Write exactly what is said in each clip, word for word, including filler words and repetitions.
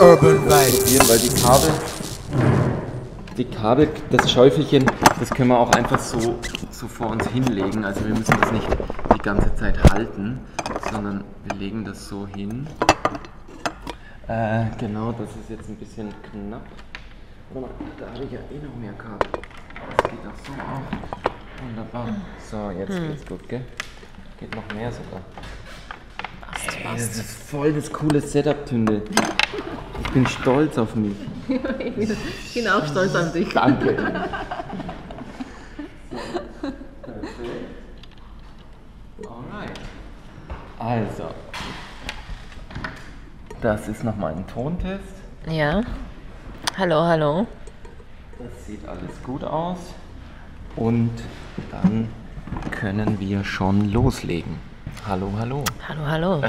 Urban Vibes. Weil die Kabel, die Kabel, das Schäufelchen, das können wir auch einfach so, so vor uns hinlegen. Also wir müssen das nicht die ganze Zeit halten, sondern wir legen das so hin. Äh, genau, das ist jetzt ein bisschen knapp. Warte mal, da habe ich ja eh noch mehr Kabel. Das geht auch so auf. Wunderbar. So, jetzt hm. geht's gut, gell? Geht noch mehr sogar. Ey, das ist voll das coole Setup, Tünde. Ich bin stolz auf mich. Ich bin auch stolz auf dich. Danke. Alright. Also, das ist nochmal ein Tontest. Ja. Hallo, hallo. Das sieht alles gut aus. Und dann können wir schon loslegen. Hallo, hallo. Hallo, hallo.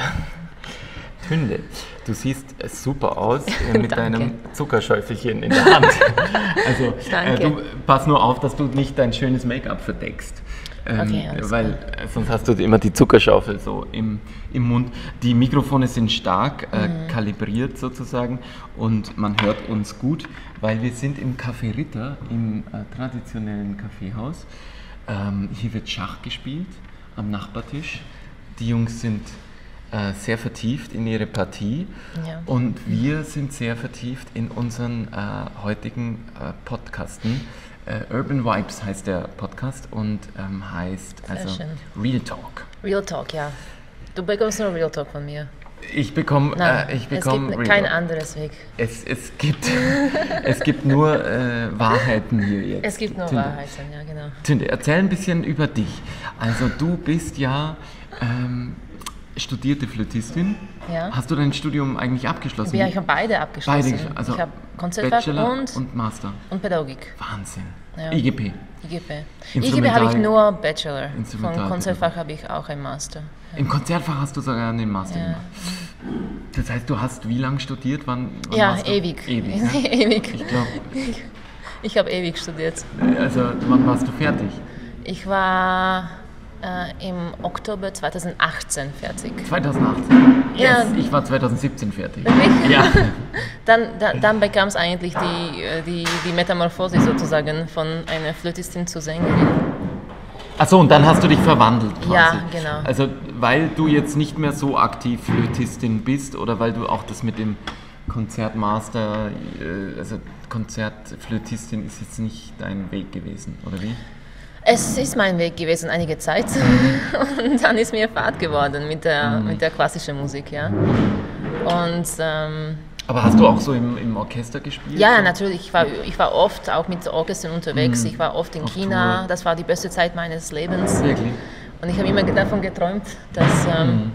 Tünde, du siehst super aus äh, mit deinem Zuckerschäufelchen in der Hand. Also äh, du pass nur auf, dass du nicht dein schönes Make-up verdeckst. Ähm, okay, weil äh, sonst hast du immer die Zuckerschaufel so im, im Mund. Die Mikrofone sind stark äh, mhm. kalibriert sozusagen und man hört uns gut, weil wir sind im Café Ritter, im äh, traditionellen Kaffeehaus. Ähm, hier wird Schach gespielt am Nachbartisch. Die Jungs sind äh, sehr vertieft in ihre Partie ja. und wir sind sehr vertieft in unseren äh, heutigen äh, Podcasten. Äh, Urban Vibes heißt der Podcast und ähm, heißt also Real Talk. Real Talk, ja. Du bekommst nur Real Talk von mir. Ich bekomme äh, ich bekomm es gibt kein anderes Weg. Es, es, gibt, es gibt nur äh, Wahrheiten hier jetzt. Es gibt nur Tünde. Wahrheiten, ja genau. Tünde, erzähl ein bisschen über dich. Also du bist ja ähm, studierte Flötistin. Ja. Hast du dein Studium eigentlich abgeschlossen? Ja, ich habe beide abgeschlossen. Beide, also ich habe Konzertfach und, und, Master. Und Pädagogik. Wahnsinn. Ja. I G P. I G P. I G P habe ich nur Bachelor. Vom Konzertfach habe ich auch ein Master. Ja. Im Konzertfach hast du sogar einen Master ja. gemacht. Das heißt, du hast wie lange studiert? Wann, wann ja, ewig. Ewig, ne? ewig. Ich glaube. Ich, ich habe ewig studiert. Also, wann warst du fertig? Ich war äh, im Oktober zweitausendachtzehn fertig. zweitausendachtzehn? Yes, ja. Ich war zweitausendsiebzehn fertig. Wirklich? Ja. dann dann, dann bekam es eigentlich die, die, die Metamorphose sozusagen von einer Flötistin zur Sängerin. Achso, und dann hast du dich verwandelt quasi. Ja, genau. Also, weil du jetzt nicht mehr so aktiv Flötistin bist oder weil du auch das mit dem Konzertmaster, also Konzertflötistin ist jetzt nicht dein Weg gewesen, oder wie? Es ist mein Weg gewesen einige Zeit und dann ist mir Fahrt geworden mit der, mhm. mit der klassischen Musik, ja. Und ähm, aber hast du auch so im, im Orchester gespielt? Ja, natürlich. Ich war, ich war oft auch mit Orchestern unterwegs. Mhm. Ich war oft in Auf China. Tour. Das war die beste Zeit meines Lebens. Wirklich? Und ich habe immer davon geträumt, dass ähm, mhm.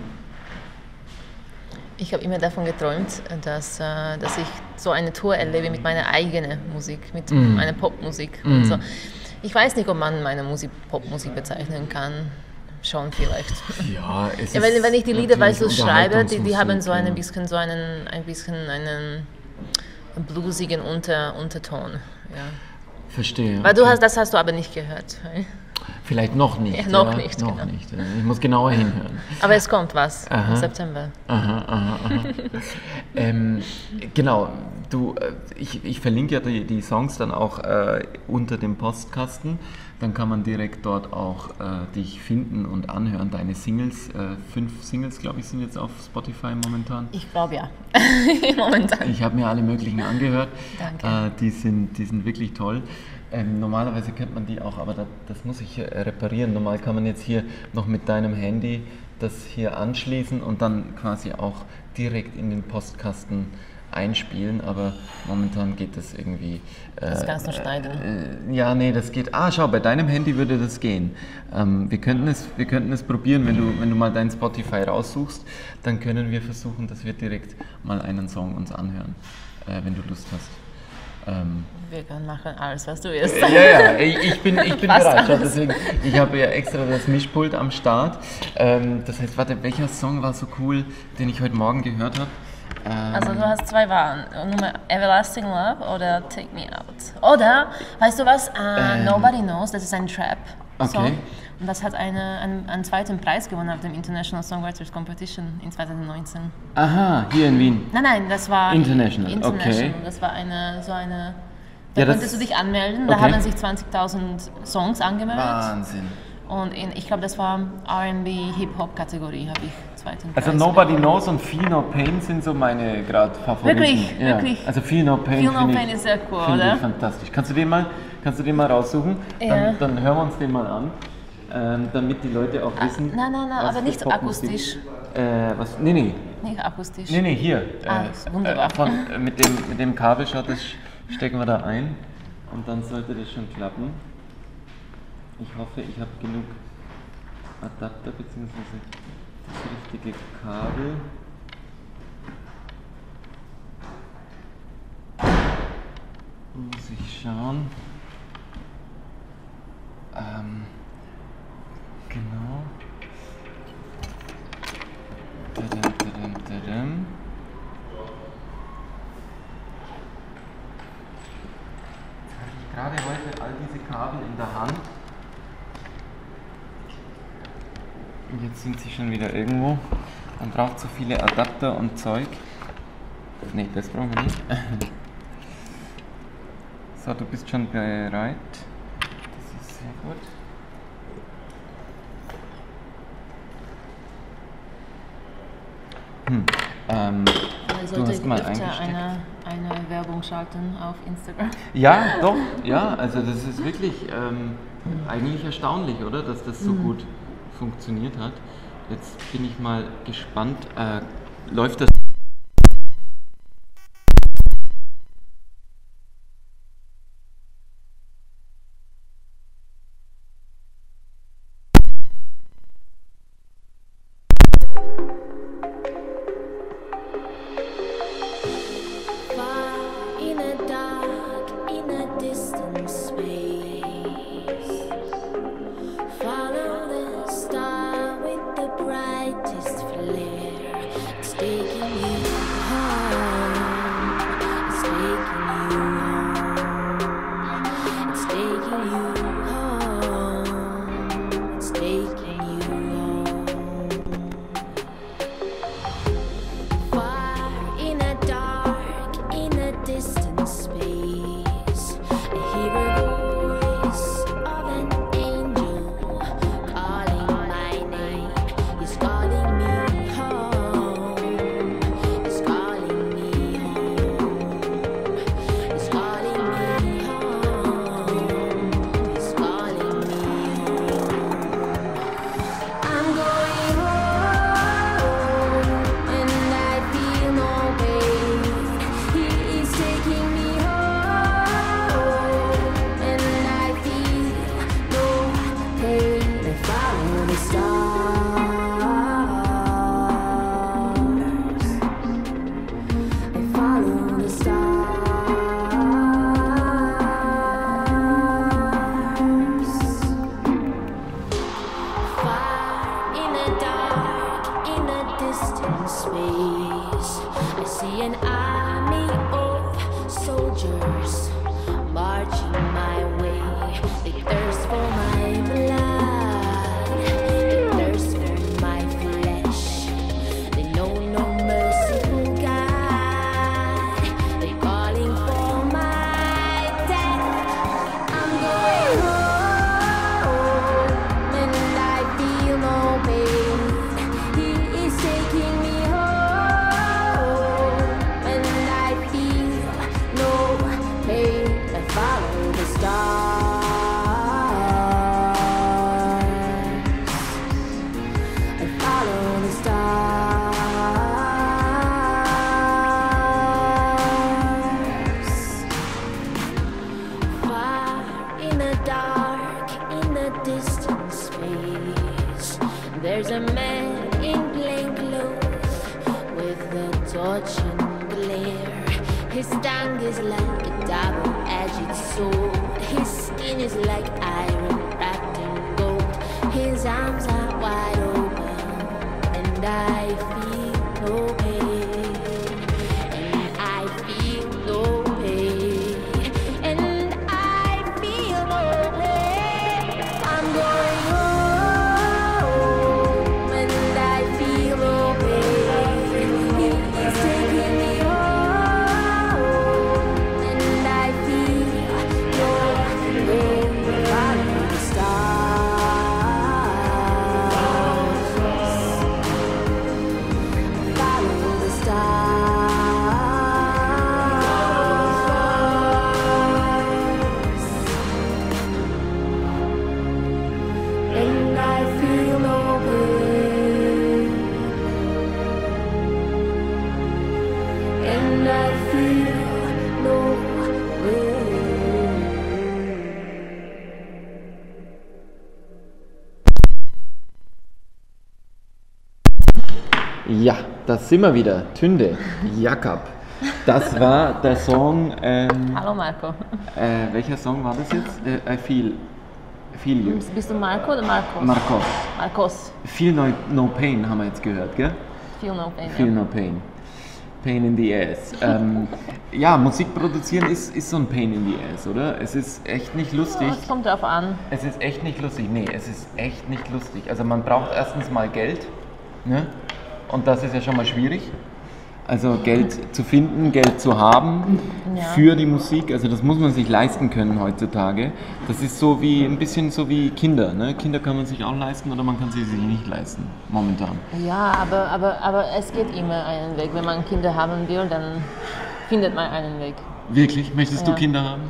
ich habe immer davon geträumt, dass, äh, dass ich so eine Tour erlebe mit meiner eigenen Musik, mit mhm. meiner Popmusik. Mhm. Und so. Ich weiß nicht, ob man meine Musik Popmusik bezeichnen kann. Schon vielleicht. Ja, es ja, wenn, wenn ich die Lieder weißt du, schreibe, die, die haben so ja. ein bisschen so einen, ein bisschen einen bluesigen Unter, Unterton. Ja. Verstehe. Weil okay. du hast, das hast du aber nicht gehört. Vielleicht noch nicht. Ja, noch ja, nicht, noch genau. nicht. Ich muss genauer hinhören. Aber es kommt was aha. im September. Aha, aha, aha. ähm, genau, du, ich, ich verlinke ja die, die Songs dann auch äh, unter dem Postkasten. Dann kann man direkt dort auch äh, dich finden und anhören. Deine Singles, äh, fünf Singles, glaube ich, sind jetzt auf Spotify momentan. Ich glaube ja, momentan. Ich habe mir alle möglichen angehört. Danke. Äh, die, sind, die sind wirklich toll. Ähm, normalerweise kennt man die auch, aber das, das muss ich äh, reparieren. Normal kann man jetzt hier noch mit deinem Handy das hier anschließen und dann quasi auch direkt in den Postkasten einspielen, aber momentan geht das irgendwie. Äh, das kannst du schneiden. Äh, ja, nee, das geht. Ah, schau, bei deinem Handy würde das gehen. Ähm, wir könnten es, wir könnten es probieren, wenn du, wenn du mal dein Spotify raussuchst, dann können wir versuchen, dass wir direkt mal einen Song uns anhören, äh, wenn du Lust hast. Ähm, wir können machen alles, was du willst. Ja, ja, ich, ich bin, ich bin bereit. Schau, deswegen, ich habe ja extra das Mischpult am Start. Ähm, das heißt, warte, welcher Song war so cool, den ich heute Morgen gehört habe? Ähm, Also du hast zwei Wahlen, Nummer Everlasting Love oder Take Me Out. Oder, weißt du was, uh, Ähm. Nobody Knows, das ist ein Trap-Song. Okay. Und das hat eine, einen, einen zweiten Preis gewonnen auf dem International Songwriters Competition in zwanzig neunzehn. aha, hier in Wien. Nein, nein, das war International, International. okay. Das war eine, so eine, da Ja, das- konntest du dich anmelden, da okay. haben sich zwanzigtausend Songs angemeldet. Wahnsinn. Und in, ich glaube, das war R and B Hip-Hop-Kategorie, habe ich zweiten Also Preis Nobody bekommen. Knows und Feel No Pain sind so meine gerade Favoriten. Wirklich, ja. wirklich. Also Feel No Pain, Feel No finde Pain ich, ist sehr cool, finde oder? ich fantastisch. Kannst du den mal, kannst du den mal raussuchen? Ja. Dann, dann hören wir uns den mal an, ähm, damit die Leute auch wissen. Nein, nein, nein, was aber für nicht Popmusik- akustisch. Äh, was? Nee, nee. Nicht akustisch. Nee, nee, hier. Ah, äh, ist wunderbar. Äh, von, äh, mit, dem, mit dem Kabel, schaut, das stecken wir da ein und dann sollte das schon klappen. Ich hoffe, ich habe genug Adapter bzw. das richtige Kabel. Muss ich schauen. Ähm, genau. Tadam, tadam, tadam. Jetzt habe ich gerade heute all diese Kabel in der Hand. Und jetzt sind sie schon wieder irgendwo. Man braucht so viele Adapter und Zeug. Ne, das brauchen wir nicht. So, du bist schon bereit. Das ist sehr gut. Hm. Ähm, Also du sollte hast ich mal öfter eingesteckt. eine, eine Werbung schalten auf Instagram. Ja, doch, ja, also das ist wirklich ähm, eigentlich erstaunlich, oder, dass das so gut funktioniert hat. Jetzt bin ich mal gespannt, äh, läuft das? Far in a dark, in a distant space, follow the star with the brightest flare. It's taking you home. It's taking you home. It's taking you home. It's taking you home. Far in a dark, in a distant space, I hear a voice of an angel calling my name. He's calling me home. He's calling me home. He's calling me home. He's calling me home. I'm going home, and I feel no pain. He is taking me home, and I feel no pain. I follow the stars. I follow the stars. Far in a dark, in a distant space, I see an army of soldiers marching my way. They thirst for my blood, they thirst for my flesh. They know no merciful God. They're calling for my death. I'm going home, and I feel no pain. He is taking me home, and I feel no pain. I follow the stars. I follow the stars. Far in a dark, in a distant space, there's a man in plain clothes with a torch and glare. His tongue is like a double-edged sword. His skin is like iron wrapped in gold. His arms are wide open, and I feel no pain. Ja, das sind wir wieder. Tünde, Jakob. Das war der Song. Ähm, Hallo Marco. Äh, welcher Song war das jetzt? Äh, I feel, feel you. Bist du Marco oder Marcos? Marcos. Marcos. Feel no, no Pain haben wir jetzt gehört, gell? Feel no pain. Feel ja. no Pain. Pain in the ass. Ähm, ja, Musik produzieren ist, ist so ein Pain in the ass, oder? Es ist echt nicht lustig. Es kommt drauf an. Es ist echt nicht lustig. Nee, es ist echt nicht lustig. Also man braucht erstens mal Geld, ne? Und das ist ja schon mal schwierig. Also Geld zu finden, Geld zu haben Ja. für die Musik, also das muss man sich leisten können heutzutage. Das ist so wie ein bisschen so wie Kinder. Ne? Kinder kann man sich auch leisten oder man kann sie sich nicht leisten, momentan. Ja, aber, aber, aber es geht immer einen Weg. Wenn man Kinder haben will, dann findet man einen Weg. Wirklich? Möchtest Ja. du Kinder haben?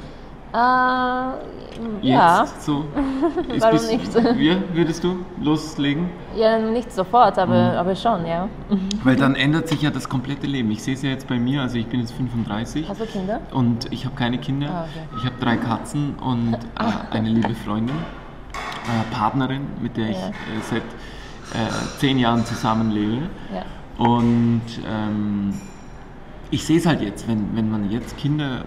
Äh, Jetzt ja, so? Ist Warum bis- nicht? Ja, würdest du loslegen? ja, nicht sofort, aber, Mhm. aber schon, ja. Weil dann ändert sich ja das komplette Leben. Ich sehe es ja jetzt bei mir, also ich bin jetzt fünfunddreißig. Hast du Kinder? Und ich habe keine Kinder. Ah, okay. Ich habe drei Katzen und äh, eine liebe Freundin, äh, Partnerin, mit der ich Ja. äh, seit äh, zehn Jahren zusammenlebe. Ja. Und ähm, ich sehe es halt jetzt, wenn, wenn man jetzt Kinder,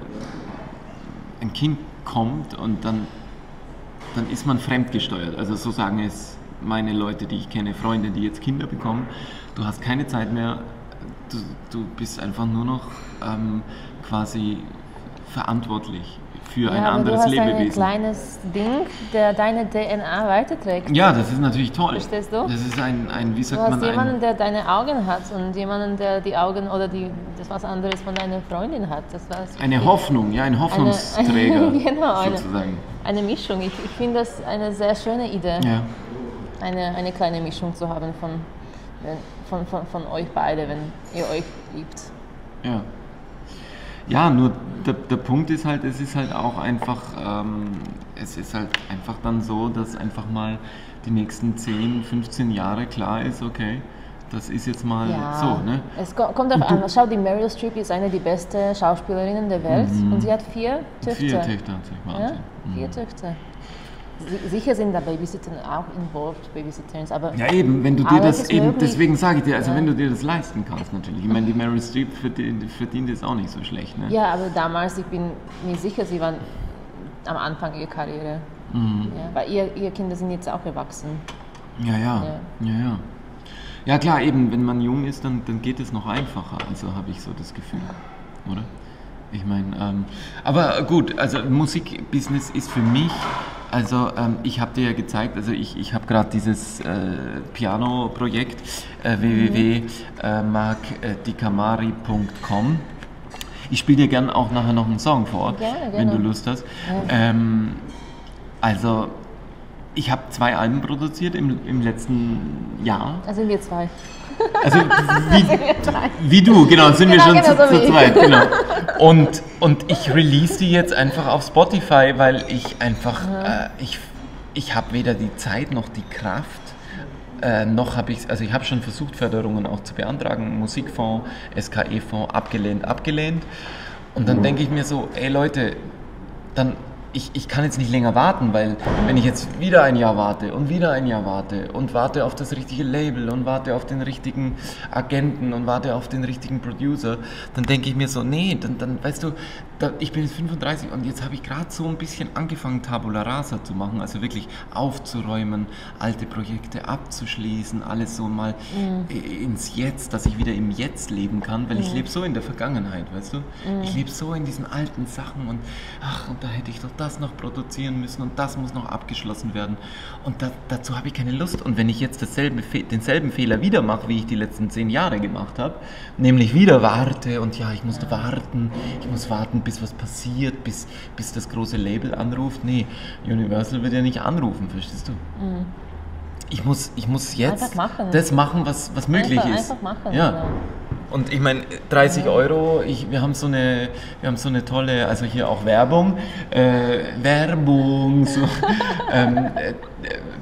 ein Kind kommt und dann, dann ist man fremdgesteuert. Also so sagen es meine Leute, die ich kenne, Freunde, die jetzt Kinder bekommen. Du hast keine Zeit mehr, du, du bist einfach nur noch ähm, quasi verantwortlich für ein Ja, aber anderes du hast ein Lebewesen. kleines Ding, der deine D N A weiterträgt. Ja, das ist natürlich toll. Verstehst du? Das ist ein, ein wie Du sagt hast man, jemanden, ein, der deine Augen hat und jemanden, der die Augen oder die, das was anderes von deiner Freundin hat. Das war's. eine Hoffnung, ja, ein Hoffnungsträger genau, eine- sozusagen. Eine Mischung. Ich, ich finde das eine sehr schöne Idee, Ja. eine, eine kleine Mischung zu haben von, wenn, von, von, von euch beide, wenn ihr euch liebt. Ja. Ja, nur der, der Punkt ist halt, es ist halt auch einfach, ähm, es ist halt einfach dann so, dass einfach mal die nächsten zehn, fünfzehn Jahre klar ist, okay, das ist jetzt mal so, ne? Es ko- kommt darauf an. Schau, die Meryl Streep ist eine der besten Schauspielerinnen der Welt und sie hat vier Töchter. Vier Töchter hat sich, Ja? Wahnsinn. Vier Töchter. Si- Sicher sind da Babysitter auch involved, Babysitters, aber Ja eben, wenn du dir Alles das ist eben, möglich. deswegen sage ich dir, also Ja. wenn du dir das leisten kannst natürlich. Ich meine, die Meryl Streep verdient, verdient jetzt auch nicht so schlecht, ne? ja, aber damals, ich bin mir sicher, sie waren am Anfang ihrer Karriere. Mhm. Ja, weil ihr, ihre Kinder sind jetzt auch erwachsen. Ja, ja, ja, ja. Ja klar, eben, wenn man jung ist, dann, dann geht es noch einfacher, also habe ich so das Gefühl, oder? Ich meine, ähm, aber gut, also Musikbusiness ist für mich, also ähm, ich habe dir ja gezeigt, also ich, ich habe gerade dieses äh, Piano-Projekt äh, w w w punkt marc di camari punkt com. Ich spiele dir gern auch nachher noch einen Song vor, Gerne, wenn gerne. du Lust hast. Ähm, also ich habe zwei Alben produziert im, im letzten Jahr. Da sind wir zwei. Also wie, wie du, genau, sind Genau, wir schon genau zu, so wie zu ich. zweit, genau. Und, und ich release die jetzt einfach auf Spotify, weil ich einfach, äh, ich, ich habe weder die Zeit noch die Kraft, äh, noch habe ich, also ich habe schon versucht, Förderungen auch zu beantragen, Musikfonds, S K E-Fonds, abgelehnt, abgelehnt. Und dann denke ich mir so, ey Leute, dann Ich, ich kann jetzt nicht länger warten, weil wenn ich jetzt wieder ein Jahr warte und wieder ein Jahr warte und warte auf das richtige Label und warte auf den richtigen Agenten und warte auf den richtigen Producer, dann denke ich mir so, nee, dann, dann weißt du, da, ich bin jetzt fünfunddreißig und jetzt habe ich gerade so ein bisschen angefangen, Tabula Rasa zu machen, also wirklich aufzuräumen, alte Projekte abzuschließen, alles so mal mhm. ins Jetzt, dass ich wieder im Jetzt leben kann, weil mhm. ich lebe so in der Vergangenheit, weißt du? Mhm. Ich lebe so in diesen alten Sachen und ach, und da hätte ich doch das noch produzieren müssen und das muss noch abgeschlossen werden und da, dazu habe ich keine Lust. Und wenn ich jetzt dasselbe, denselben Fehler wieder mache, wie ich die letzten zehn Jahre gemacht habe, nämlich wieder warte und ja, ich muss warten, ich muss warten, bis was passiert, bis, bis das große Label anruft. Nee, Universal wird ja nicht anrufen, verstehst du? Mhm. Ich muss, ich muss jetzt machen. das machen, was, was möglich einfach, ist. Einfach machen, ja. Genau. Und ich meine, dreißig Euro, ich, wir, haben so eine, wir haben so eine tolle, also hier auch Werbung, äh, Werbung, so, ähm, äh,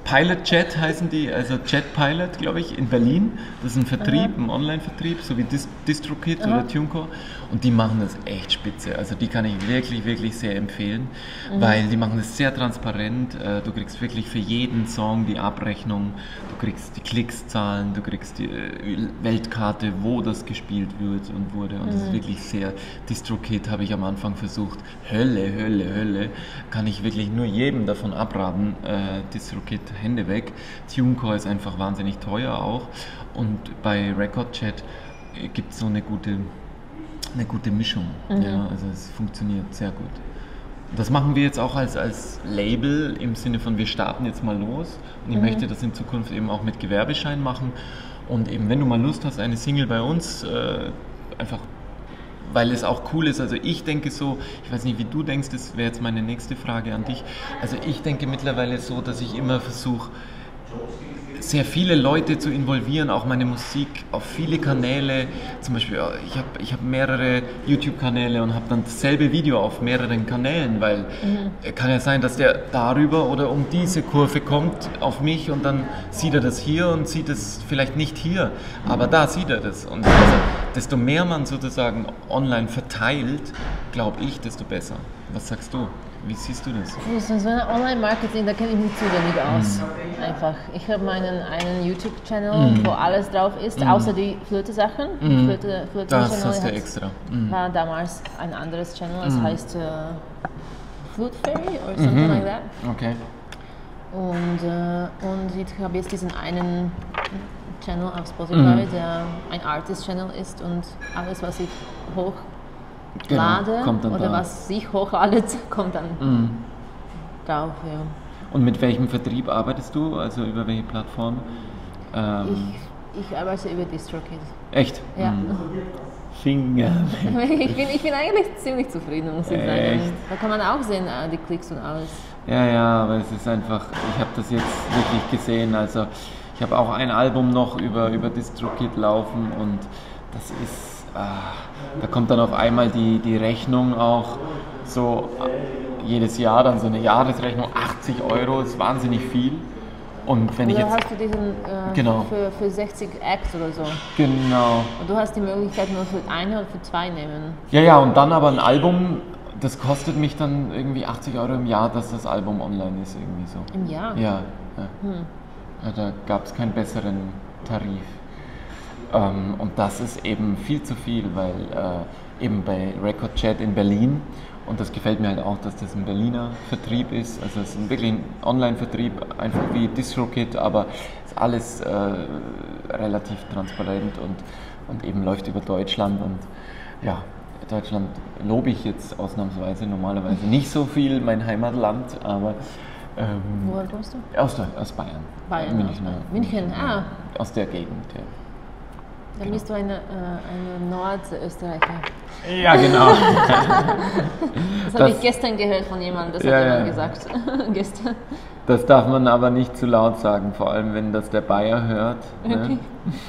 Pilot Jet heißen die, also Jet Pilot, glaube ich, in Berlin. Das ist ein Vertrieb, Aha. ein Online-Vertrieb, so wie Dist- DistroKid Aha. oder TuneCore. Und die machen das echt spitze. Also die kann ich wirklich, wirklich sehr empfehlen, mhm. weil die machen das sehr transparent. Du kriegst wirklich für jeden Song die Abrechnung, du kriegst die Klickszahlen, du kriegst die Weltkarte, wo das gespielt wird und wurde. Und mhm. das ist wirklich sehr, DistroKid habe ich am Anfang versucht, Hölle, Hölle, Hölle. Kann ich wirklich nur jedem davon abraten, äh, DistroKid Hände weg. TuneCore ist einfach wahnsinnig teuer auch. Und bei RecordJet gibt es so eine gute, eine gute Mischung. Mhm. Ja, also es funktioniert sehr gut. Das machen wir jetzt auch als, als Label im Sinne von, wir starten jetzt mal los. Und ich mhm. möchte das in Zukunft eben auch mit Gewerbeschein machen. Und eben, wenn du mal Lust hast, eine Single bei uns, äh, einfach, weil es auch cool ist. Also ich denke so, ich weiß nicht, wie du denkst, das wäre jetzt meine nächste Frage an dich. Also ich denke mittlerweile so, dass ich immer versuche, sehr viele Leute zu involvieren, auch meine Musik auf viele Kanäle. Zum Beispiel, ich habe ich hab mehrere YouTube-Kanäle und habe dann dasselbe Video auf mehreren Kanälen, weil mhm. kann ja sein, dass der darüber oder um diese Kurve kommt auf mich und dann sieht er das hier und sieht es vielleicht nicht hier, aber da sieht er das. Und also, desto mehr man sozusagen online verteilt, glaube ich, desto besser. Was sagst du? Wie siehst du das? So ein Online-Marketing, da kenne ich mich zu wenig aus. Mm. Einfach. Ich habe meinen einen YouTube-Channel, mm. wo alles drauf ist, mm. außer die Flöte-Sachen. Mm. Flöte, Flöte das hast du extra. Mm. War damals ein anderes Channel, es mm. heißt uh, Flute Fairy oder something mm-hmm. like that. Okay. Und, uh, und ich habe jetzt diesen einen Channel auf Spotify, mm. der ein Artist-Channel ist und alles, was ich hoch Genau, lade oder da. was sich hochladet, kommt dann mm. drauf. Ja. Und mit welchem Vertrieb arbeitest du? Also über welche Plattform? Ähm ich, ich arbeite über DistroKid. Echt? Ja. Mm. Finger ich, bin, ich bin eigentlich ziemlich zufrieden, muss ich sagen. Da kann man auch sehen, die Klicks und alles. Ja, ja, aber es ist einfach, ich habe das jetzt wirklich gesehen. Also ich habe auch ein Album noch über, über DistroKid laufen und das ist... Ah, da kommt dann auf einmal die, die Rechnung auch so jedes Jahr, dann so eine Jahresrechnung, achtzig Euro, ist wahnsinnig viel. Und wenn oder ich jetzt, hast du diesen äh, genau. für, für sechzig Acts oder so? Genau. Und du hast die Möglichkeit nur für eine oder für zwei nehmen? Ja, ja, und dann aber ein Album, das kostet mich dann irgendwie achtzig Euro im Jahr, dass das Album online ist, irgendwie so. Im Jahr? Ja, ja. Hm. Ja, da gab es keinen besseren Tarif. Ähm, und das ist eben viel zu viel, weil äh, eben bei RecordJet in Berlin, und das gefällt mir halt auch, dass das ein Berliner Vertrieb ist, also es ist wirklich ein Online-Vertrieb, einfach wie DistroKid, aber ist alles äh, relativ transparent und, und eben läuft über Deutschland und ja, Deutschland lobe ich jetzt ausnahmsweise normalerweise nicht so viel, mein Heimatland, aber ähm, woher kommst du? Aus, aus Bayern. Bayern, München, aus München, ah. Aus der Gegend, ja. Dann genau. Bist du eine, äh, eine Nordösterreicher. Ja, genau. das habe ich gestern gehört von jemandem, das ja, hat jemand ja. gesagt. gestern. Das darf man aber nicht zu laut sagen, vor allem wenn das der Bayer hört. Okay. Ne?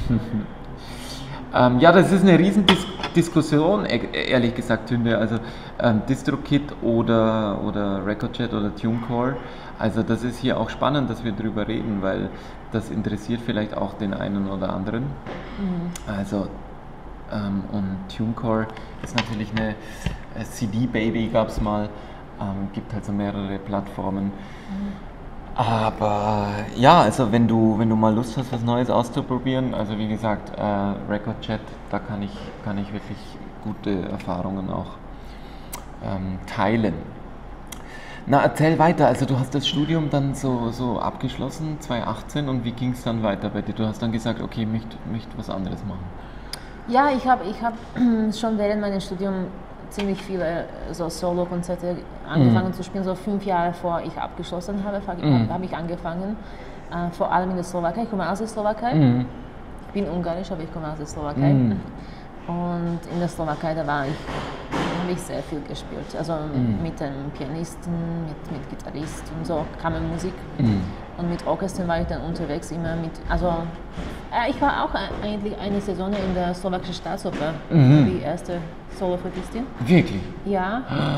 ähm, ja, das ist eine Riesendiskussion, ehrlich gesagt, Tünde. Also ähm, DistroKid oder, oder RecordJet oder TuneCore. Also das ist hier auch spannend, dass wir drüber reden, weil das interessiert vielleicht auch den einen oder anderen. Mhm. Also ähm, und TuneCore ist natürlich eine äh, C D-Baby, gab es mal, ähm, gibt halt so mehrere Plattformen. Mhm. Aber ja, also wenn du, wenn du mal Lust hast, was Neues auszuprobieren, also wie gesagt, äh, RecordJet, da kann ich, kann ich wirklich gute Erfahrungen auch ähm, teilen. Na, erzähl weiter. Also du hast das Studium dann so, so abgeschlossen, zwanzig achtzehn, und wie ging es dann weiter bei dir? Du hast dann gesagt, okay, ich möchte, möchte was anderes machen. Ja, ich habe ich hab schon während meines Studiums ziemlich viele so Solo-Konzerte angefangen mm. zu spielen. So fünf Jahre vor ich abgeschlossen habe, habe mm. hab ich angefangen. Äh, vor allem in der Slowakei. Ich komme aus der Slowakei. Mm. Ich bin ungarisch, aber ich komme aus der Slowakei. Mm. Und in der Slowakei, da war ich, habe ich sehr viel gespielt. Also mm. mit einem Pianisten, mit, mit Gitarrist und so, Kammermusik. Mm. Und mit Orchestern war ich dann unterwegs immer mit, also äh, ich war auch eigentlich eine Saison in der slowakischen Staatsoper, mm. die erste Soloflötistin. Wirklich? Ja.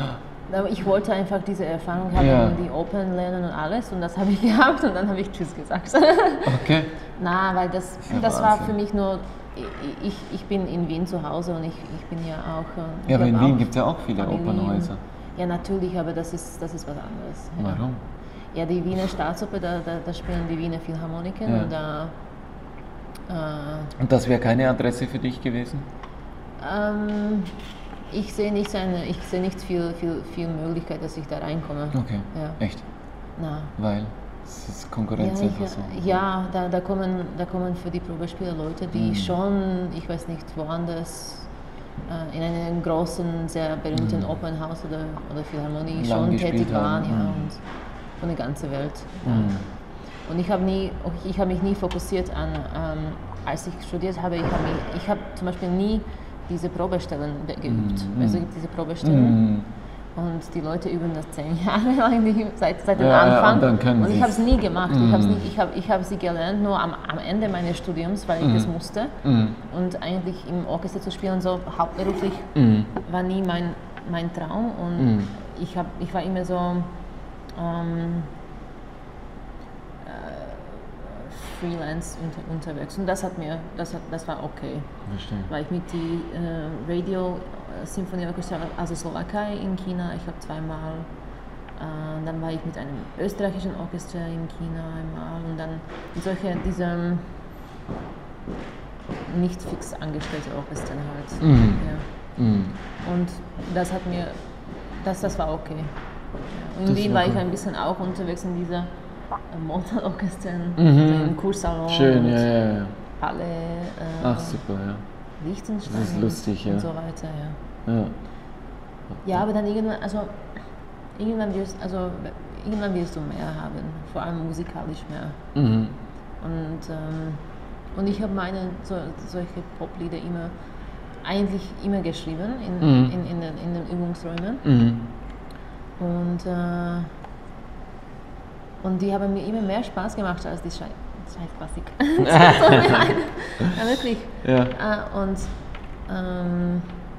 Aber ich wollte einfach diese Erfahrung haben Ja. und die Opern lernen und alles und das habe ich gehabt und dann habe ich Tschüss gesagt. Okay. Na, weil das, Ja, das war Wahnsinn. für mich nur, ich, ich bin in Wien zu Hause und ich, ich bin ja auch... äh, Ja, aber ich in hab Wien auch gibt es ja auch viele Familie. Opernhäuser. Ja, natürlich, aber das ist, das ist was anderes. Ja. Warum? Ja, die Wiener Staatsoper, da, da, da spielen die Wiener Philharmoniker Ja. und da... Äh, Und das wäre keine Adresse für dich gewesen? ähm, ich sehe nicht, so eine, ich sehe nicht viel, viel, viel Möglichkeit, dass ich da reinkomme. Okay. Ja. Echt? Na. Weil es ist Ja, Konkurrenz ich, einfach so. ja da, da, kommen, da kommen für die Probespieler Leute, die Mhm. schon, ich weiß nicht, woanders äh, in einem großen, sehr berühmten Mhm. Opernhaus oder, oder Philharmonie Lang schon gespielt tätig waren, haben. ja, Mhm. und von der ganzen Welt. Ja. Mhm. Und ich habe nie, ich habe mich nie fokussiert an, ähm, als ich studiert habe, ich habe mich, ich habe zum Beispiel nie diese Probestellen be- geübt. Mhm. Also es gibt diese Probestellen. Mhm. Und die Leute üben das zehn Jahre lang, die- seit, seit dem Ja, ja, Anfang. und dann können und ich sie's. habe es nie gemacht. Ich habe Mm. nie, ich hab, ich hab sie gelernt nur am, am Ende meines Studiums, weil ich Mm. das musste. Mhm. Und eigentlich im Orchester zu spielen, so hauptberuflich, Mhm. war nie mein, mein Traum. Und Mm. ich, hab, ich war immer so ähm, äh, freelance unter, unterwegs. Und das hat mir, das, hat, das war okay. Verstehe. War ich mit die äh, Radio äh, Symphony Orchestra, also Slowakei in China, ich habe zweimal, äh, dann war ich mit einem österreichischen Orchester in China einmal und dann solche, diese nicht fix angestellte Orchester halt. Mhm. Ja. Mhm. Und das hat mir, das, das war okay. Ja. Und in Das Wien war war ich gut. ein bisschen auch unterwegs in dieser äh, Mozart-Orchestern, Mhm. also im Kursalon. Schön, und ja, ja, ja. Palais, äh, Ach, super, ja. Liechtenstein Das ist lustig, ja. und so weiter, ja. Ja. Ja, aber dann irgendwann, also irgendwann wirst, also irgendwann wirst du mehr haben, vor allem musikalisch mehr. Mhm. Und, ähm, und ich habe meine so, solche Poplieder immer eigentlich immer geschrieben in, Mhm. in, in, den, in den Übungsräumen. Mhm. Und, äh, und die haben mir immer mehr Spaß gemacht als die Schei Scheißklassik. Ja, wirklich. Ja. Äh, und, ähm,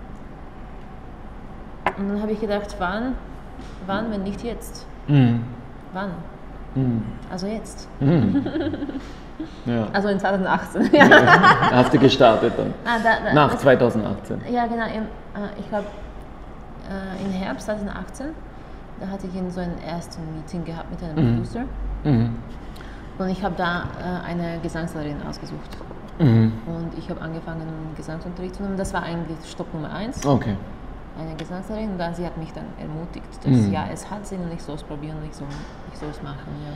und dann habe ich gedacht, wann, wann, wenn nicht jetzt? Mhm. Wann? Mhm. Also jetzt. Mhm. Ja. Also in zweitausendachtzehn. Hast du gestartet dann? Ah, da, da, Nach das- zweitausendachtzehn. Ja, genau. Im, äh, ich habe äh, im Herbst zweitausendachtzehn, da hatte ich in so ein erstes Meeting gehabt mit einem Mhm. Producer. Mhm. Und ich habe da äh, eine Gesangslehrerin ausgesucht. Mhm. Und ich habe angefangen, Gesangsunterricht zu nehmen. Das war eigentlich Stopp Nummer eins. Okay. Eine Gesangslehrerin. Und dann, sie hat mich dann ermutigt, dass Mhm. ja, es hat Sinn und ich soll es probieren und ich soll ich soll es machen. Ja.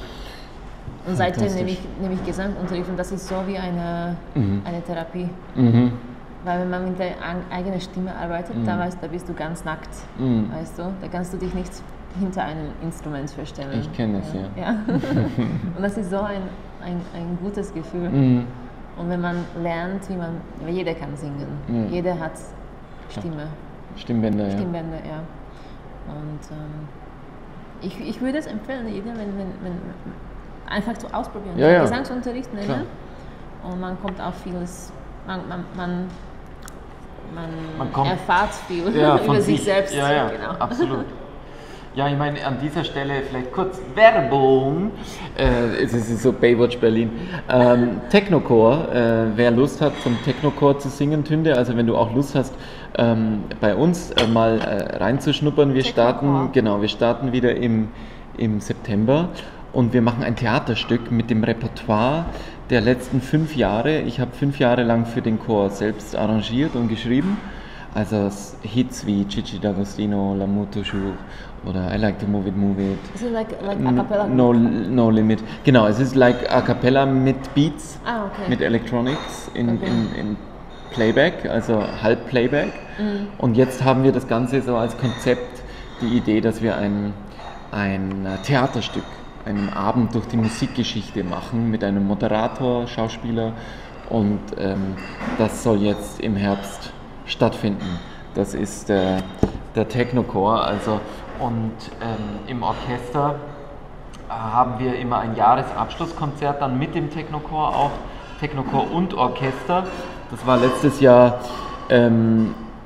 Und seitdem Fantastisch. nehme ich, nehme ich Gesangunterricht und das ist so wie eine, Mhm. eine Therapie. Mhm. Weil wenn man mit der an- eigenen Stimme arbeitet, Mhm. da, weißt, da bist du ganz nackt, Mhm. weißt du? Da kannst du dich nicht hinter einem Instrument verstellen. Ich kenne es, ja. ja. Und das ist so ein, ein, ein gutes Gefühl. Mhm. Und wenn man lernt, wie man, weil jeder kann singen, Mhm. jeder hat Stimme, Stimmbänder, ja. Stimmbänder, ja. Und ähm, ich, ich würde es empfehlen, jedem, wenn, wenn, wenn einfach zu ausprobieren. Ja, ja. Gesangsunterricht nehmen Klar. und man kommt auf vieles, man, man, man, man, Man kommt- erfahrt viel Ja, von über sich selbst. Ja, ja, Genau. absolut. Ja, ich meine, an dieser Stelle vielleicht kurz Werbung. Äh, es ist so Baywatch Berlin. Ähm, Technocore, äh, wer Lust hat, zum Technocore zu singen, Tünde, also wenn du auch Lust hast, ähm, bei uns äh, mal äh, reinzuschnuppern. Wir Technocore. starten, genau, wir starten wieder im, im September und wir machen ein Theaterstück mit dem Repertoire der letzten fünf Jahre. Ich habe fünf Jahre lang für den Chor selbst arrangiert und geschrieben. Also s- Hits wie Gigi D'Agostino, L'amour toujours oder I like to move it, move it. Is it like, like a cappella? No, no Limit. Genau, es ist like a cappella mit Beats, Ah, okay. mit Electronics in, Okay. in, in Playback, also Halb-Playback. Mhm. Und jetzt haben wir das Ganze so als Konzept, die Idee, dass wir ein, ein Theaterstück, einen Abend durch die Musikgeschichte machen mit einem Moderator, Schauspieler und ähm, das soll jetzt im Herbst stattfinden. Das ist der, der Technocore, also und ähm, im Orchester äh, haben wir immer ein Jahresabschlusskonzert dann mit dem Technocore auch, Technocore und Orchester. Das war letztes Jahr ähm,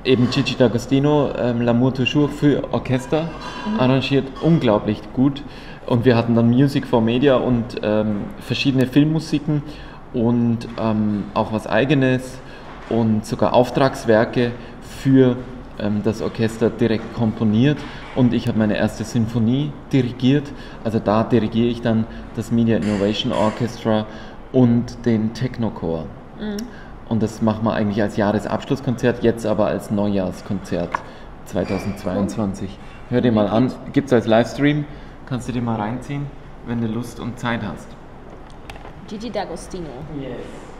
eben Gigi D'Agostino, ähm, L'amour toujours für Orchester mhm. arrangiert, unglaublich gut. Und wir hatten dann Music for Media und ähm, verschiedene Filmmusiken und ähm, auch was Eigenes und sogar Auftragswerke für ähm, das Orchester direkt komponiert. Und ich habe meine erste Sinfonie dirigiert. Also da dirigiere ich dann das Media Innovation Orchestra und den Technochor. Mhm. Und das machen wir eigentlich als Jahresabschlusskonzert, jetzt aber als Neujahrskonzert zweitausendzweiundzwanzig. Hör dir mal an, gibt es als Livestream, kannst du dir mal reinziehen, wenn du Lust und Zeit hast. Gigi D'Agostino. Yes.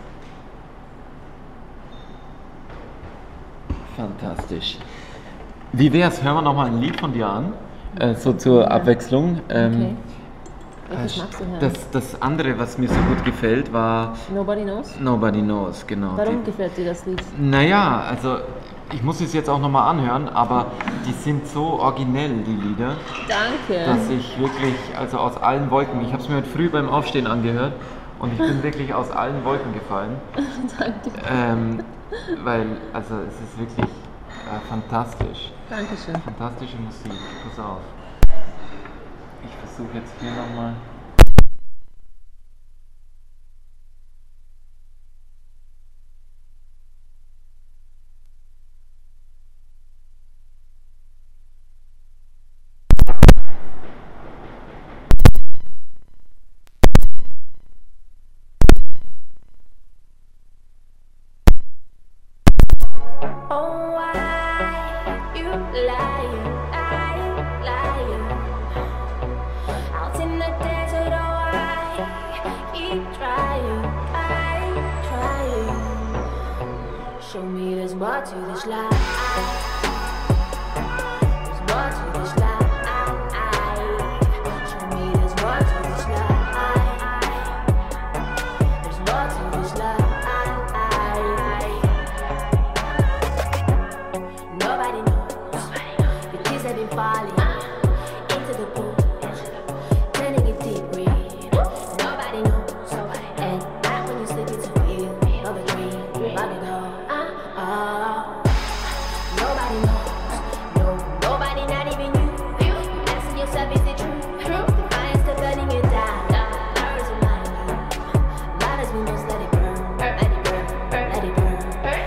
Fantastisch. Wie wär's? Hören wir nochmal ein Lied von dir an, äh, so zur Abwechslung. Ähm, okay. Welches magst du hören? Das, das andere, was mir so gut gefällt, war Nobody Knows? Nobody Knows, genau. Warum die, gefällt dir das Lied? Naja, also ich muss es jetzt auch nochmal anhören, aber die sind so originell, die Lieder. Danke. Dass ich wirklich, also aus allen Wolken, ich habe es mir heute früh beim Aufstehen angehört und ich bin wirklich aus allen Wolken gefallen. Danke. Ähm, weil, also es ist wirklich äh, fantastisch. Dankeschön. Fantastische Musik, pass auf. Ich versuche jetzt hier nochmal. Oh, why you lying, lying, lying out in the desert? Oh, I keep trying, I trying. Show me there's more to this lie. There's more to this lie. Show me there's more to this lie. There's more to this lie. Nobody knows the tears have been falling into the pool, turning it deep green. Nobody knows, and right when you slip into real of a dream, body go. Oh, nobody knows, no, nobody, not even you. You asking yourself, is it true? The fire's still burning you down. Now it's reminding you, light as we must let it burn, let it burn, let it burn.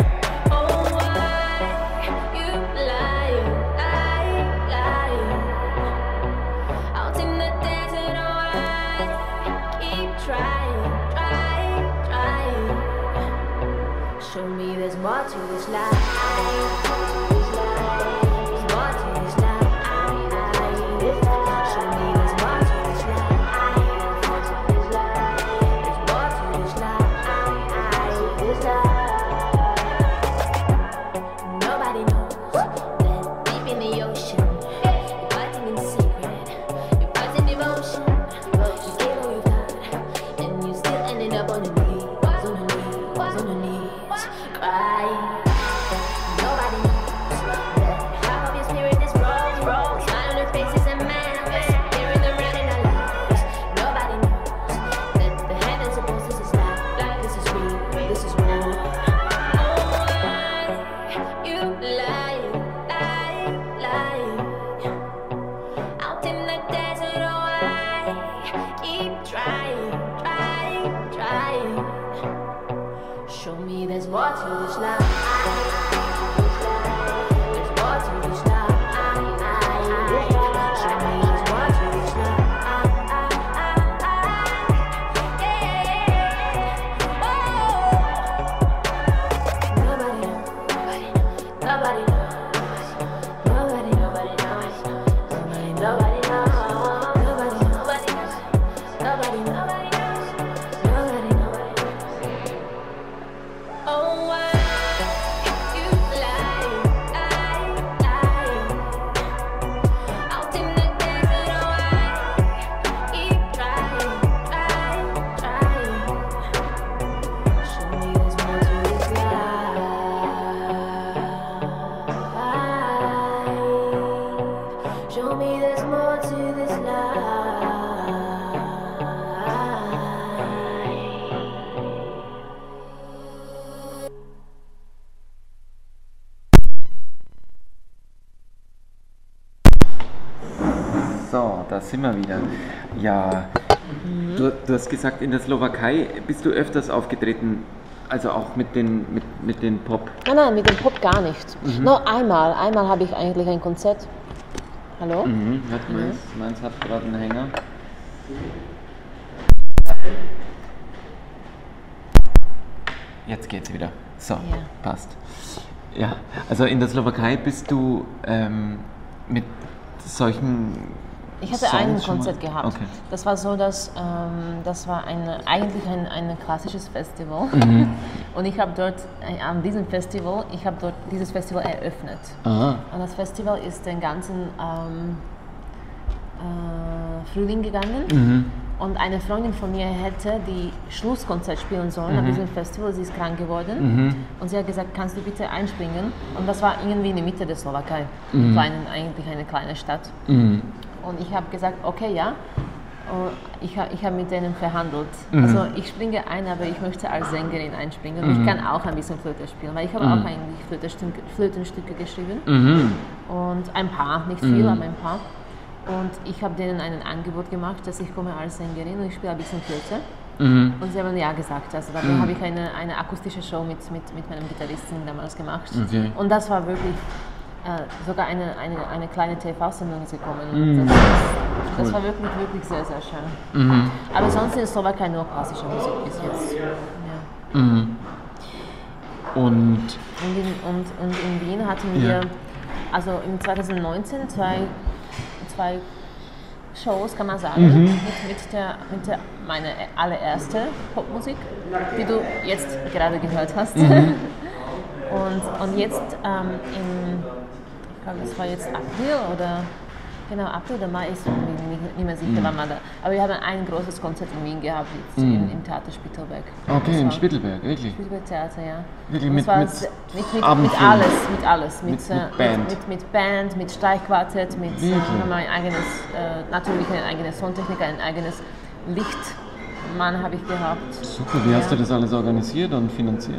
Show me there's more to this life. There's more to this life. Show me there's more to this life. There's more to this life. Nobody knows that deep in the ocean, you're fighting in secret. You're fighting devotion. You gave all you got, and you still ended up on your knees, on your knees, on your knees. Cry. Nobody knows that half of your spirit is broke. Smile on their faces and masks, hearing them right in our lives. Nobody knows that the hand that's supposed to is life. This is real, this is war. Oh, why you lying, lying, lying out in the desert? Oh, I keep trying, trying, trying. Show me there's more to this life. There's more to this life. Show me there's more to this life. Yeah. Oh. Nobody knows. Nobody knows. Nobody, nobody knows. Nobody, nobody knows. Nobody, nobody knows. Nobody, nobody knows. Nobody, nobody knows. Oh, why da sind wir wieder. Ja, mhm. du, du hast gesagt, in der Slowakei bist du öfters aufgetreten, also auch mit den, mit, mit den Pop. Nein, nein, mit dem Pop gar nicht. Mhm. Nur einmal, einmal habe ich eigentlich ein Konzert. Hallo? Mhm, hat meins, mhm. meins hat gerade einen Hänger. Jetzt geht's wieder. So, ja. Passt. Ja, also in der Slowakei bist du ähm, mit solchen Ich hatte ein Konzert gehabt. Okay. Das war so, dass ähm, das war eine, eigentlich ein, ein klassisches Festival. Mhm. Und ich habe dort äh, an diesem Festival, ich habe dort dieses Festival eröffnet. Aha. Und das Festival ist den ganzen ähm, äh, Frühling gegangen. Mhm. Und eine Freundin von mir hätte die Schlusskonzert spielen sollen mhm. an diesem Festival. Sie ist krank geworden. Mhm. Und sie hat gesagt, kannst du bitte einspringen? Und das war irgendwie in der Mitte der Slowakei. Mhm. Das war ein, eigentlich eine kleine Stadt. Mhm. Und ich habe gesagt, okay, ja. Und ich habe ich hab mit denen verhandelt. Mhm. Also ich springe ein, aber ich möchte als Sängerin einspringen. Und mhm. ich kann auch ein bisschen Flöte spielen, weil ich habe mhm. auch eigentlich Flötenstücke, Flötenstücke geschrieben. Mhm. Und ein paar, nicht viel, mhm. aber ein paar. Und ich habe denen ein Angebot gemacht, dass ich komme als Sängerin und ich spiele ein bisschen Flöte. Mhm. Und sie haben ja gesagt. Also dann mhm. habe ich eine, eine akustische Show mit, mit, mit meinem Gitarristen damals gemacht. Okay. Und das war wirklich äh, sogar eine, eine, eine kleine T V-Sendung ist gekommen. Mhm. Das, das cool. war wirklich, wirklich sehr, sehr schön. Mhm. Aber sonst in der Slowakei nur klassische Musik bis jetzt. Ja. Mhm. Und, Und, in, und, und in Wien hatten wir, ja. also im zwanzig neunzehn, zwei, zwei Shows, kann man sagen, mhm. mit, mit, der, mit der, meine allererste Popmusik, die du jetzt gerade gehört hast. Mhm. und, und jetzt ähm, im, ich glaube, das war jetzt April oder, genau, April oder Mai, ist nicht, nicht mehr sicher, mhm. wann man da, aber wir haben ein großes Konzert in Wien gehabt, jetzt mhm. im, im Theater Spittelberg. Okay, im Spittelberg, wirklich? Spittelberg Theater, ja. Wirklich mit, mit, mit, mit, mit, mit alles, mit alles, mit, mit, mit äh, Band, mit, mit Band, mit Streichquartett, mit wirklich? äh, haben wir ein eigenes, äh, natürlich ein eigenes Tontechnik, ein eigenes Lichtmann habe ich gehabt. Super, wie ja. hast du das alles organisiert und finanziert?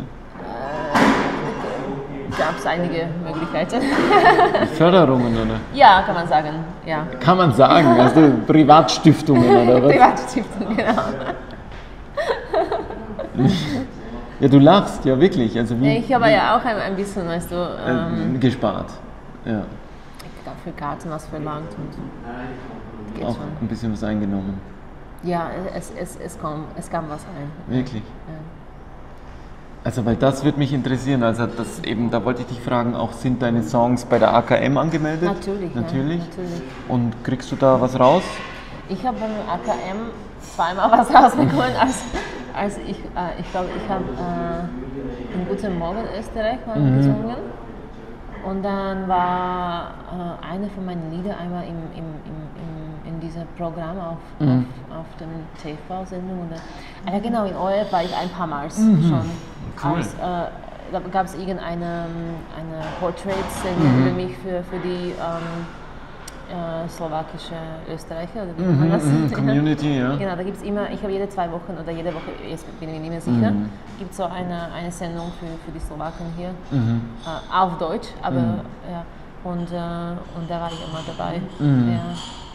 Gab es einige Möglichkeiten. Förderungen, oder? Ja, kann man sagen, ja. Kann man sagen, also Privatstiftungen, oder was? Privatstiftungen, genau. Ja, du lachst, ja wirklich. Also wie, ich habe ja auch ein, ein bisschen, weißt du, ähm, äh, gespart. Ja. Ich habe für Karten was verlangt und geht auch schon. ein bisschen was eingenommen. Ja, es, es, es, kam, es kam was ein. Wirklich? Ja. Also, weil das würde mich interessieren. Also, das eben, da wollte ich dich fragen, auch sind deine Songs bei der A K M angemeldet? Natürlich. Natürlich. Ja, natürlich. Und kriegst du da was raus? Ich habe beim A K M zweimal was rausbekommen, als, als ich, äh, ich glaube, ich habe äh, in Guten Morgen Österreich mal mhm. gesungen. Und dann war äh, eine von meinen Lieder einmal im, im, im, im, in diesem Programm auf, mhm. auf, auf dem T V-Sendung. Ja, genau, in O R F war ich ein paar Mal mhm. schon. Cool. Als, äh, da gab es irgendeine eine Portrait-Sendung mhm. über mich für, für die ähm, äh, slowakische Österreicher. Oder wie mhm, man das mhm. Community, ja. Genau, da gibt es immer, ich habe jede zwei Wochen oder jede Woche, jetzt bin ich mir nicht mehr sicher, mhm. gibt es so eine, eine Sendung für, für die Slowaken hier, mhm. äh, auf Deutsch, aber mhm. ja, und, äh, und da war ich immer dabei. Mhm. Ja.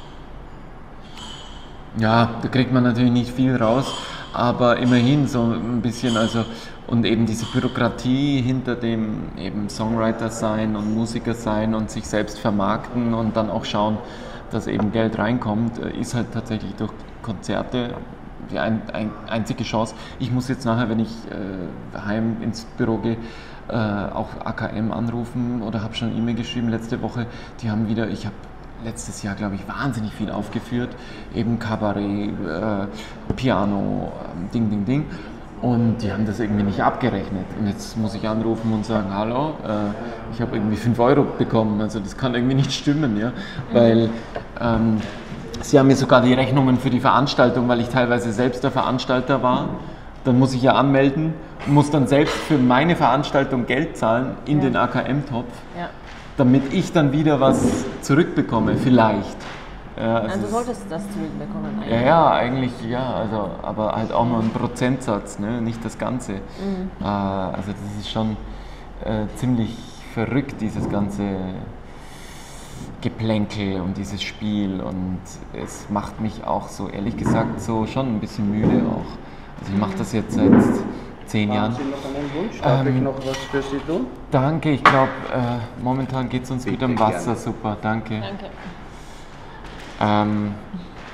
Ja, da kriegt man natürlich nicht viel raus, aber immerhin so ein bisschen, also und eben diese Bürokratie hinter dem eben Songwriter sein und Musiker sein und sich selbst vermarkten und dann auch schauen, dass eben Geld reinkommt, ist halt tatsächlich durch Konzerte die ein, ein, einzige Chance. Ich muss jetzt nachher, wenn ich äh, heim ins Büro gehe, äh, auch A K M anrufen oder habe schon eine E-Mail geschrieben letzte Woche, die haben wieder, ich habe letztes Jahr, glaube ich, wahnsinnig viel aufgeführt, eben Kabarett, äh, Piano, äh, Ding, Ding, Ding. Und die haben das irgendwie nicht abgerechnet. Und jetzt muss ich anrufen und sagen, hallo, äh, ich habe irgendwie fünf Euro bekommen. Also das kann irgendwie nicht stimmen, ja. Weil ähm, sie haben mir sogar die Rechnungen für die Veranstaltung, weil ich teilweise selbst der Veranstalter war. Dann muss ich ja anmelden, muss dann selbst für meine Veranstaltung Geld zahlen in ja. den A K M-Topf, ja. damit ich dann wieder was zurückbekomme, vielleicht. Ja, also also du solltest das zurückbekommen eigentlich. Ja, ja, eigentlich ja, also, aber halt auch nur ein Prozentsatz, ne? Nicht das Ganze. Mhm. Äh, also das ist schon äh, ziemlich verrückt, dieses ganze Geplänkel und dieses Spiel und es macht mich auch so, ehrlich gesagt, so schon ein bisschen müde auch. Also ich mache das jetzt seit zehn Jahren. Haben Sie noch einen Wunsch? Darf Ähm, ich noch was für Sie tun? Danke, ich glaube, äh, momentan geht es uns Bitte mit dem Wasser, gerne. super, danke. Danke. Ähm,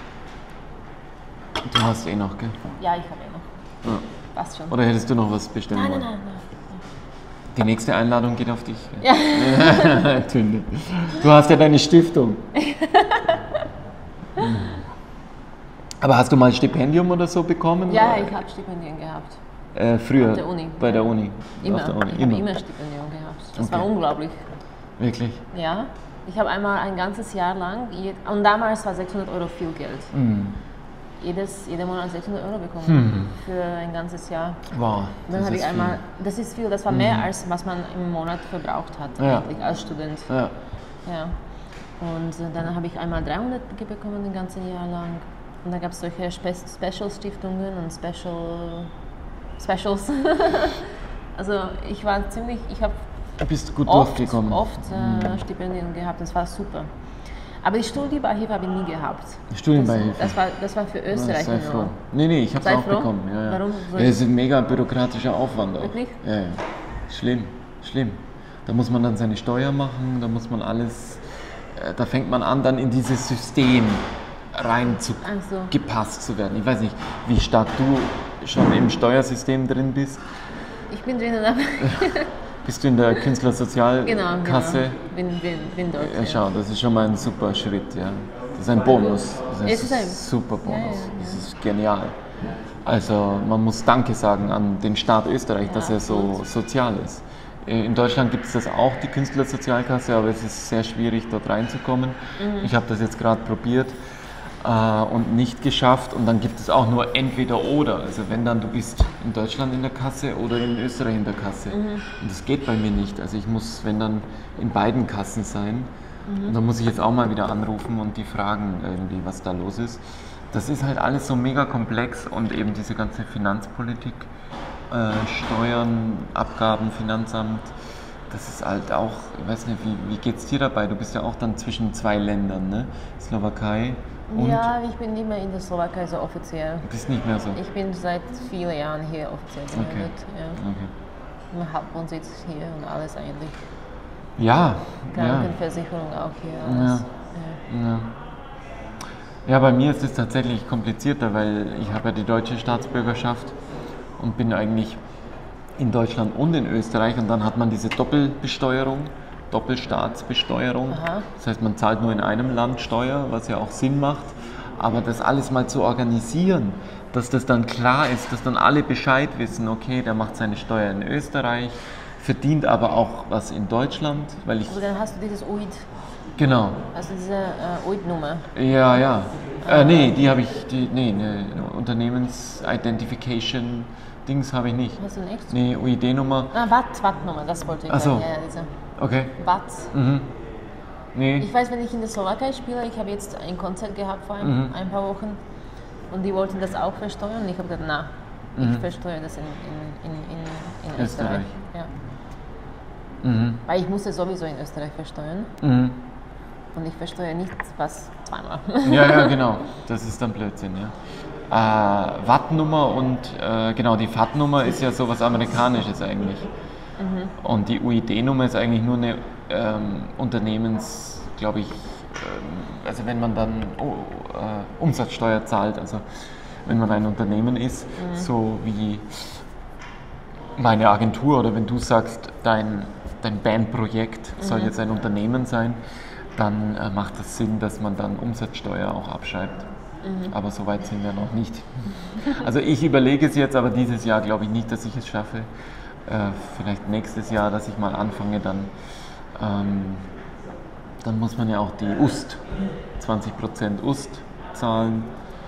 du hast eh noch, gell? Ja, ich habe eh noch. Ja. Passt schon. Oder hättest du noch was bestellen Nein, nein, wollen? nein, nein. Die nächste Einladung geht auf dich. Ja. Natürlich. Du hast ja deine Stiftung. Aber hast du mal ein Stipendium oder so bekommen? Ja, oder? ich habe Stipendien gehabt. Äh, früher Auf der Uni. bei der Uni. Immer. Auf der Uni. Ich habe immer Stipendien gehabt. Das war Okay. unglaublich. Wirklich? Ja. Ich habe einmal ein ganzes Jahr lang, je- und damals war sechshundert Euro viel Geld. Mhm. Jedes, jeden Monat sechshundert Euro bekommen für ein ganzes Jahr. Wow. Und dann das habe ich ist einmal, das ist viel, das war mehr als was man im Monat verbraucht hat, Ja. eigentlich als Student. viel. Ja. Ja. Und äh, dann habe ich einmal dreihundert bekommen, ein ganzes Jahr lang. Und dann gab es solche Spe Special-Stiftungen und Special Specials. Also ich war ziemlich, ich habe Bist du gut oft, durchgekommen? oft äh, Stipendien gehabt, das war super. Aber die Studienbeihilfe habe ich nie gehabt. Studienbeihilfe. Das, das, war, das war für Österreich Sei froh. nur. Nee, nee, ich habe es Sei auch froh? bekommen. Ja, ja. Warum? Ja, es ist ein mega bürokratischer Aufwand auch. Wirklich? Ja, ja. Schlimm, schlimm. Da muss man dann seine Steuer machen, da muss man alles, äh, da fängt man an, dann in dieses System rein zu Ach so. gepasst zu werden. Ich weiß nicht, wie stark du schon im Steuersystem drin bist. Ich bin drinnen, aber Bist du in der Künstlersozialkasse? genau, genau. Bin, bin, bin dort. Ja, schau, das ist schon mal ein super Schritt, ja. Das ist ein Bonus. Das Es ist ist ein ein- super Bonus. Ja, ja, ja. Das ist genial. Also man muss Danke sagen an den Staat Österreich, dass er so sozial ist. In Deutschland gibt es das auch, die Künstlersozialkasse, aber es ist sehr schwierig, dort reinzukommen. Mhm. Ich habe das jetzt gerade probiert äh, und nicht geschafft. Und dann gibt es auch nur entweder oder. Also wenn dann du bist in Deutschland in der Kasse oder in Österreich in der Kasse. Mhm. Und das geht bei mir nicht. Also ich muss, wenn dann, in beiden Kassen sein. Mhm. Und dann muss ich jetzt auch mal wieder anrufen und die fragen irgendwie, was da los ist. Das ist halt alles so mega komplex und eben diese ganze Finanzpolitik, äh, Steuern, Abgaben, Finanzamt, das ist halt auch, ich weiß nicht, wie, wie geht es dir dabei? Du bist ja auch dann zwischen zwei Ländern, ne? Slowakei und Ja, ich bin nicht mehr in der Slowakei so offiziell. du bist nicht mehr so. Ich bin seit vielen Jahren hier offiziell gemeldet. Ja. Okay. Mein Hauptwohnsitz hier und alles eigentlich. Ja, ja, Krankenversicherung auch hier. Alles. Ja. ja. Ja, bei mir ist es tatsächlich komplizierter, weil ich habe ja die deutsche Staatsbürgerschaft und bin eigentlich in Deutschland und in Österreich und dann hat man diese Doppelbesteuerung, Doppelstaatsbesteuerung. Aha. Das heißt, man zahlt nur in einem Land Steuer, was ja auch Sinn macht. Aber das alles mal zu organisieren, dass das dann klar ist, dass dann alle Bescheid wissen, okay, der macht seine Steuer in Österreich, verdient aber auch was in Deutschland, weil ich, Also dann hast du dieses U I D, genau, also diese äh, U I D-Nummer. ja, ja. Äh, nee, die habe ich, die, nee, eine Unternehmens-Identification-Dings habe ich nicht. Hast du nicht? Nee, U I D-Nummer, Ah, W A T-Nummer, das wollte ich Ach so. sagen. Ja, diese okay. W A T. Mhm. Nee, Ich weiß, wenn ich in der Slowakei spiele, ich habe jetzt ein Konzert gehabt vor ein, Mhm. ein paar Wochen und die wollten das auch versteuern und ich habe gesagt, na, ich versteuere das in, in, in, in, in Österreich. Mhm. Österreich. Ja. mhm. Weil ich musste sowieso in Österreich versteuern Mhm. und ich versteuere nicht was zweimal. Ja, ja, genau. Das ist dann Blödsinn, ja. Äh, W A T-Nummer und äh, genau, die F A T-Nummer ist ja sowas Amerikanisches eigentlich. Und die U I D-Nummer ist eigentlich nur eine ähm, Unternehmens, glaube ich, ähm, also wenn man dann oh, äh, Umsatzsteuer zahlt, also wenn man ein Unternehmen ist, so wie meine Agentur oder wenn du sagst, dein, dein Bandprojekt soll jetzt ein Unternehmen sein, dann äh, macht es Sinn, dass man dann Umsatzsteuer auch abschreibt. Aber so weit sind wir noch nicht. Also ich überlege es jetzt, aber dieses Jahr glaube ich nicht, dass ich es schaffe. Äh, vielleicht nächstes Jahr, dass ich mal anfange, dann, ähm, dann muss man ja auch die U S T, zwanzig Prozent U S T zahlen.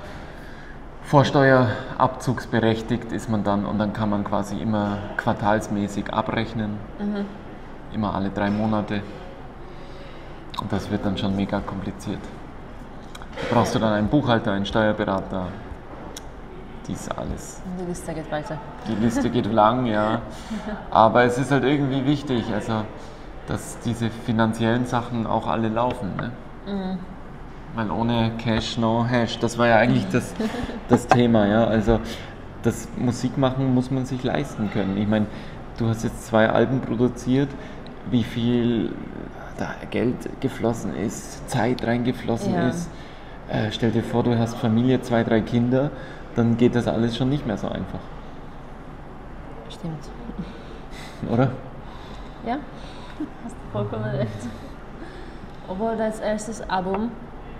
Vorsteuerabzugsberechtigt ist man dann und dann kann man quasi immer quartalsmäßig abrechnen, immer alle drei Monate. Und das wird dann schon mega kompliziert. Da brauchst du dann einen Buchhalter, einen Steuerberater, dies alles. Die Liste geht weiter. Die Liste geht lang, ja. Aber es ist halt irgendwie wichtig. Also dass diese finanziellen Sachen auch alle laufen. Ne? Mhm. Weil ohne Cash no Hash. Das war ja eigentlich das, das Thema. Ja? Also das Musikmachen muss man sich leisten können. Ich meine, du hast jetzt zwei Alben produziert, wie viel da Geld geflossen ist, Zeit reingeflossen Ja. ist. Äh, stell dir vor, du hast Familie, zwei, drei Kinder, dann geht das alles schon nicht mehr so einfach. Stimmt. Oder? Ja, hast du vollkommen recht. Obwohl das erste Album,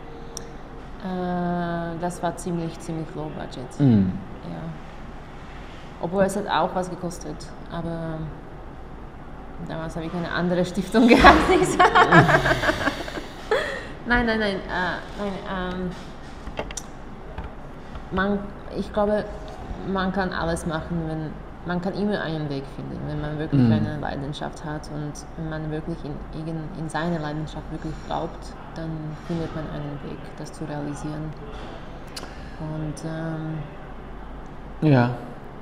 äh, das war ziemlich, ziemlich low budget. Mhm. Ja. Obwohl es hat auch was gekostet, aber damals habe ich eine andere Stiftung gehabt. Nicht? nein, nein, nein, äh, nein ähm, man, ich glaube, man kann alles machen, wenn man kann immer einen Weg finden, wenn man wirklich Mhm. eine Leidenschaft hat und wenn man wirklich in, in, in seine Leidenschaft wirklich glaubt, dann findet man einen Weg, das zu realisieren. Und ähm, Ja.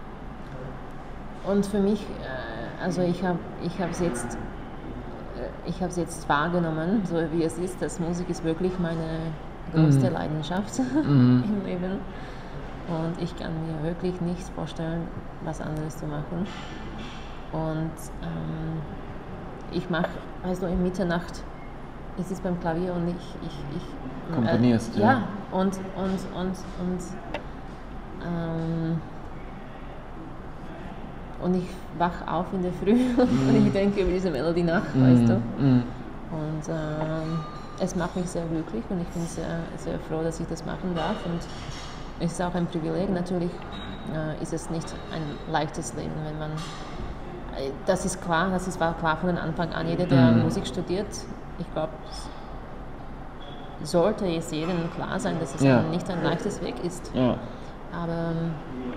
Und für mich, äh, also ich habe ich es jetzt, äh, ich habe es jetzt wahrgenommen, so wie es ist, dass Musik ist wirklich meine größte Mhm. Leidenschaft Mhm. im Leben. Und ich kann mir wirklich nicht vorstellen, was anderes zu machen. Und ähm, ich mache, weißt du, in Mitternacht, ich sitze beim Klavier und ich... ich, ich Komponierst, äh, ja. ja. und, und, und, und ähm, und ich wach auf in der Früh und ich denke über diese Melodie nach, weißt du. Mhm. Und ähm, es macht mich sehr glücklich und ich bin sehr, sehr froh, dass ich das machen darf. Und es ist auch ein Privileg. Natürlich äh, ist es nicht ein leichtes Leben, wenn man. Äh, das ist klar, das ist, war klar von Anfang an. Jeder, der Mhm. Musik studiert, ich glaube, sollte es jedem klar sein, dass es Ja. ein, nicht ein leichtes Weg ist. Ja. Aber, ähm,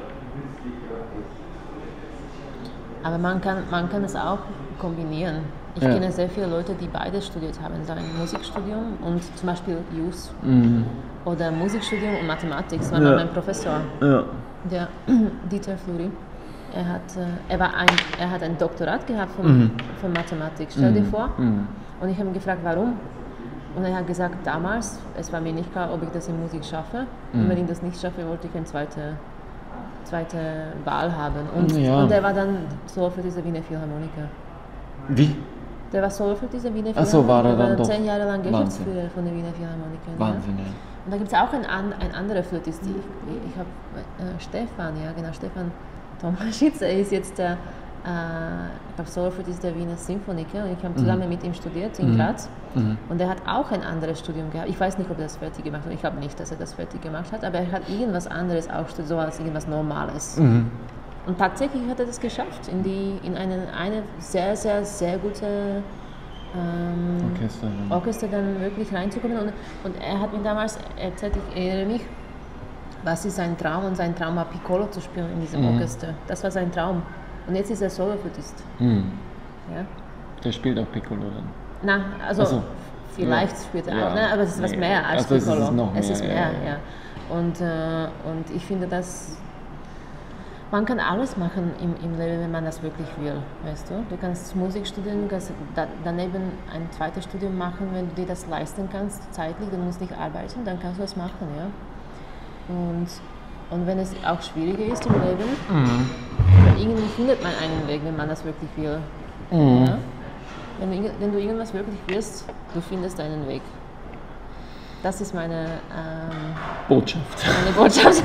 aber man, kann, man kann es auch kombinieren. Ich Ja. kenne sehr viele Leute, die beides studiert haben, so ein Musikstudium und zum Beispiel Jus Mhm. oder Musikstudium und Mathematik. Das war Ja. mein Professor, Ja. der Dieter Fluri. Er hat, äh, er, war ein, er hat ein Doktorat gehabt von, Mhm. von Mathematik, stell dir vor. Mhm. Und ich habe ihn gefragt, warum. Und er hat gesagt, damals, es war mir nicht klar, ob ich das in Musik schaffe. Und wenn ich das nicht schaffe, wollte ich eine zweite, zweite Wahl haben. Und, Ja. und er war dann Solo für diese Wiener Philharmoniker. Wie? Der war Solo für diese Wiener Ach so, war er Philharmoniker. dann doch. zehn Jahre lang Wahnsinn. Geschäftsführer von der Wiener Philharmoniker. Ja. Wahnsinn, ja. Und da gibt es auch ein, an, ein anderer Flötist. Ich, ich habe äh, Stefan, ja genau, Stefan Tomaschitz, er ist jetzt der, äh, ich glaube, Soloflötist der Wiener Symphoniker und ich habe zusammen mit ihm studiert in Mhm. Graz. Mhm. Und er hat auch ein anderes Studium gehabt. Ich weiß nicht, ob er das fertig gemacht hat. Ich glaube nicht, dass er das fertig gemacht hat, aber er hat irgendwas anderes auch studiert, so als irgendwas Normales. Mhm. Und tatsächlich hat er das geschafft, in, die, in eine, eine sehr, sehr, sehr gute ähm, Orchester. dann. Orchester dann wirklich reinzukommen. Und, und er hat mir damals erzählt, ich erinnere mich, was ist sein Traum? Und sein Traum war, Piccolo zu spielen in diesem Mhm. Orchester. Das war sein Traum. Und jetzt ist er Soloflötist. Mhm. Ja? Der spielt auch Piccolo dann. Na, also Ach so. vielleicht Ja. spielt er Ja. auch, ne? Aber es ist was Nee. mehr als Also es ist Piccolo. noch Es mehr, ist ja, mehr, ja, ja. ja. Und, äh, und ich finde, dass man kann alles machen im, im Leben, wenn man das wirklich will, weißt du? Du kannst Musik studieren, du kannst da, daneben ein zweites Studium machen, wenn du dir das leisten kannst, zeitlich, du musst nicht arbeiten, dann kannst du das machen, ja? Und, und wenn es auch schwieriger ist im Leben, Mhm. dann irgendwie findet man einen Weg, wenn man das wirklich will. Mhm. Ja? Wenn, du, irgend- wenn du irgendwas wirklich willst, du findest einen Weg. Das ist meine, ähm, Botschaft. meine Botschaft.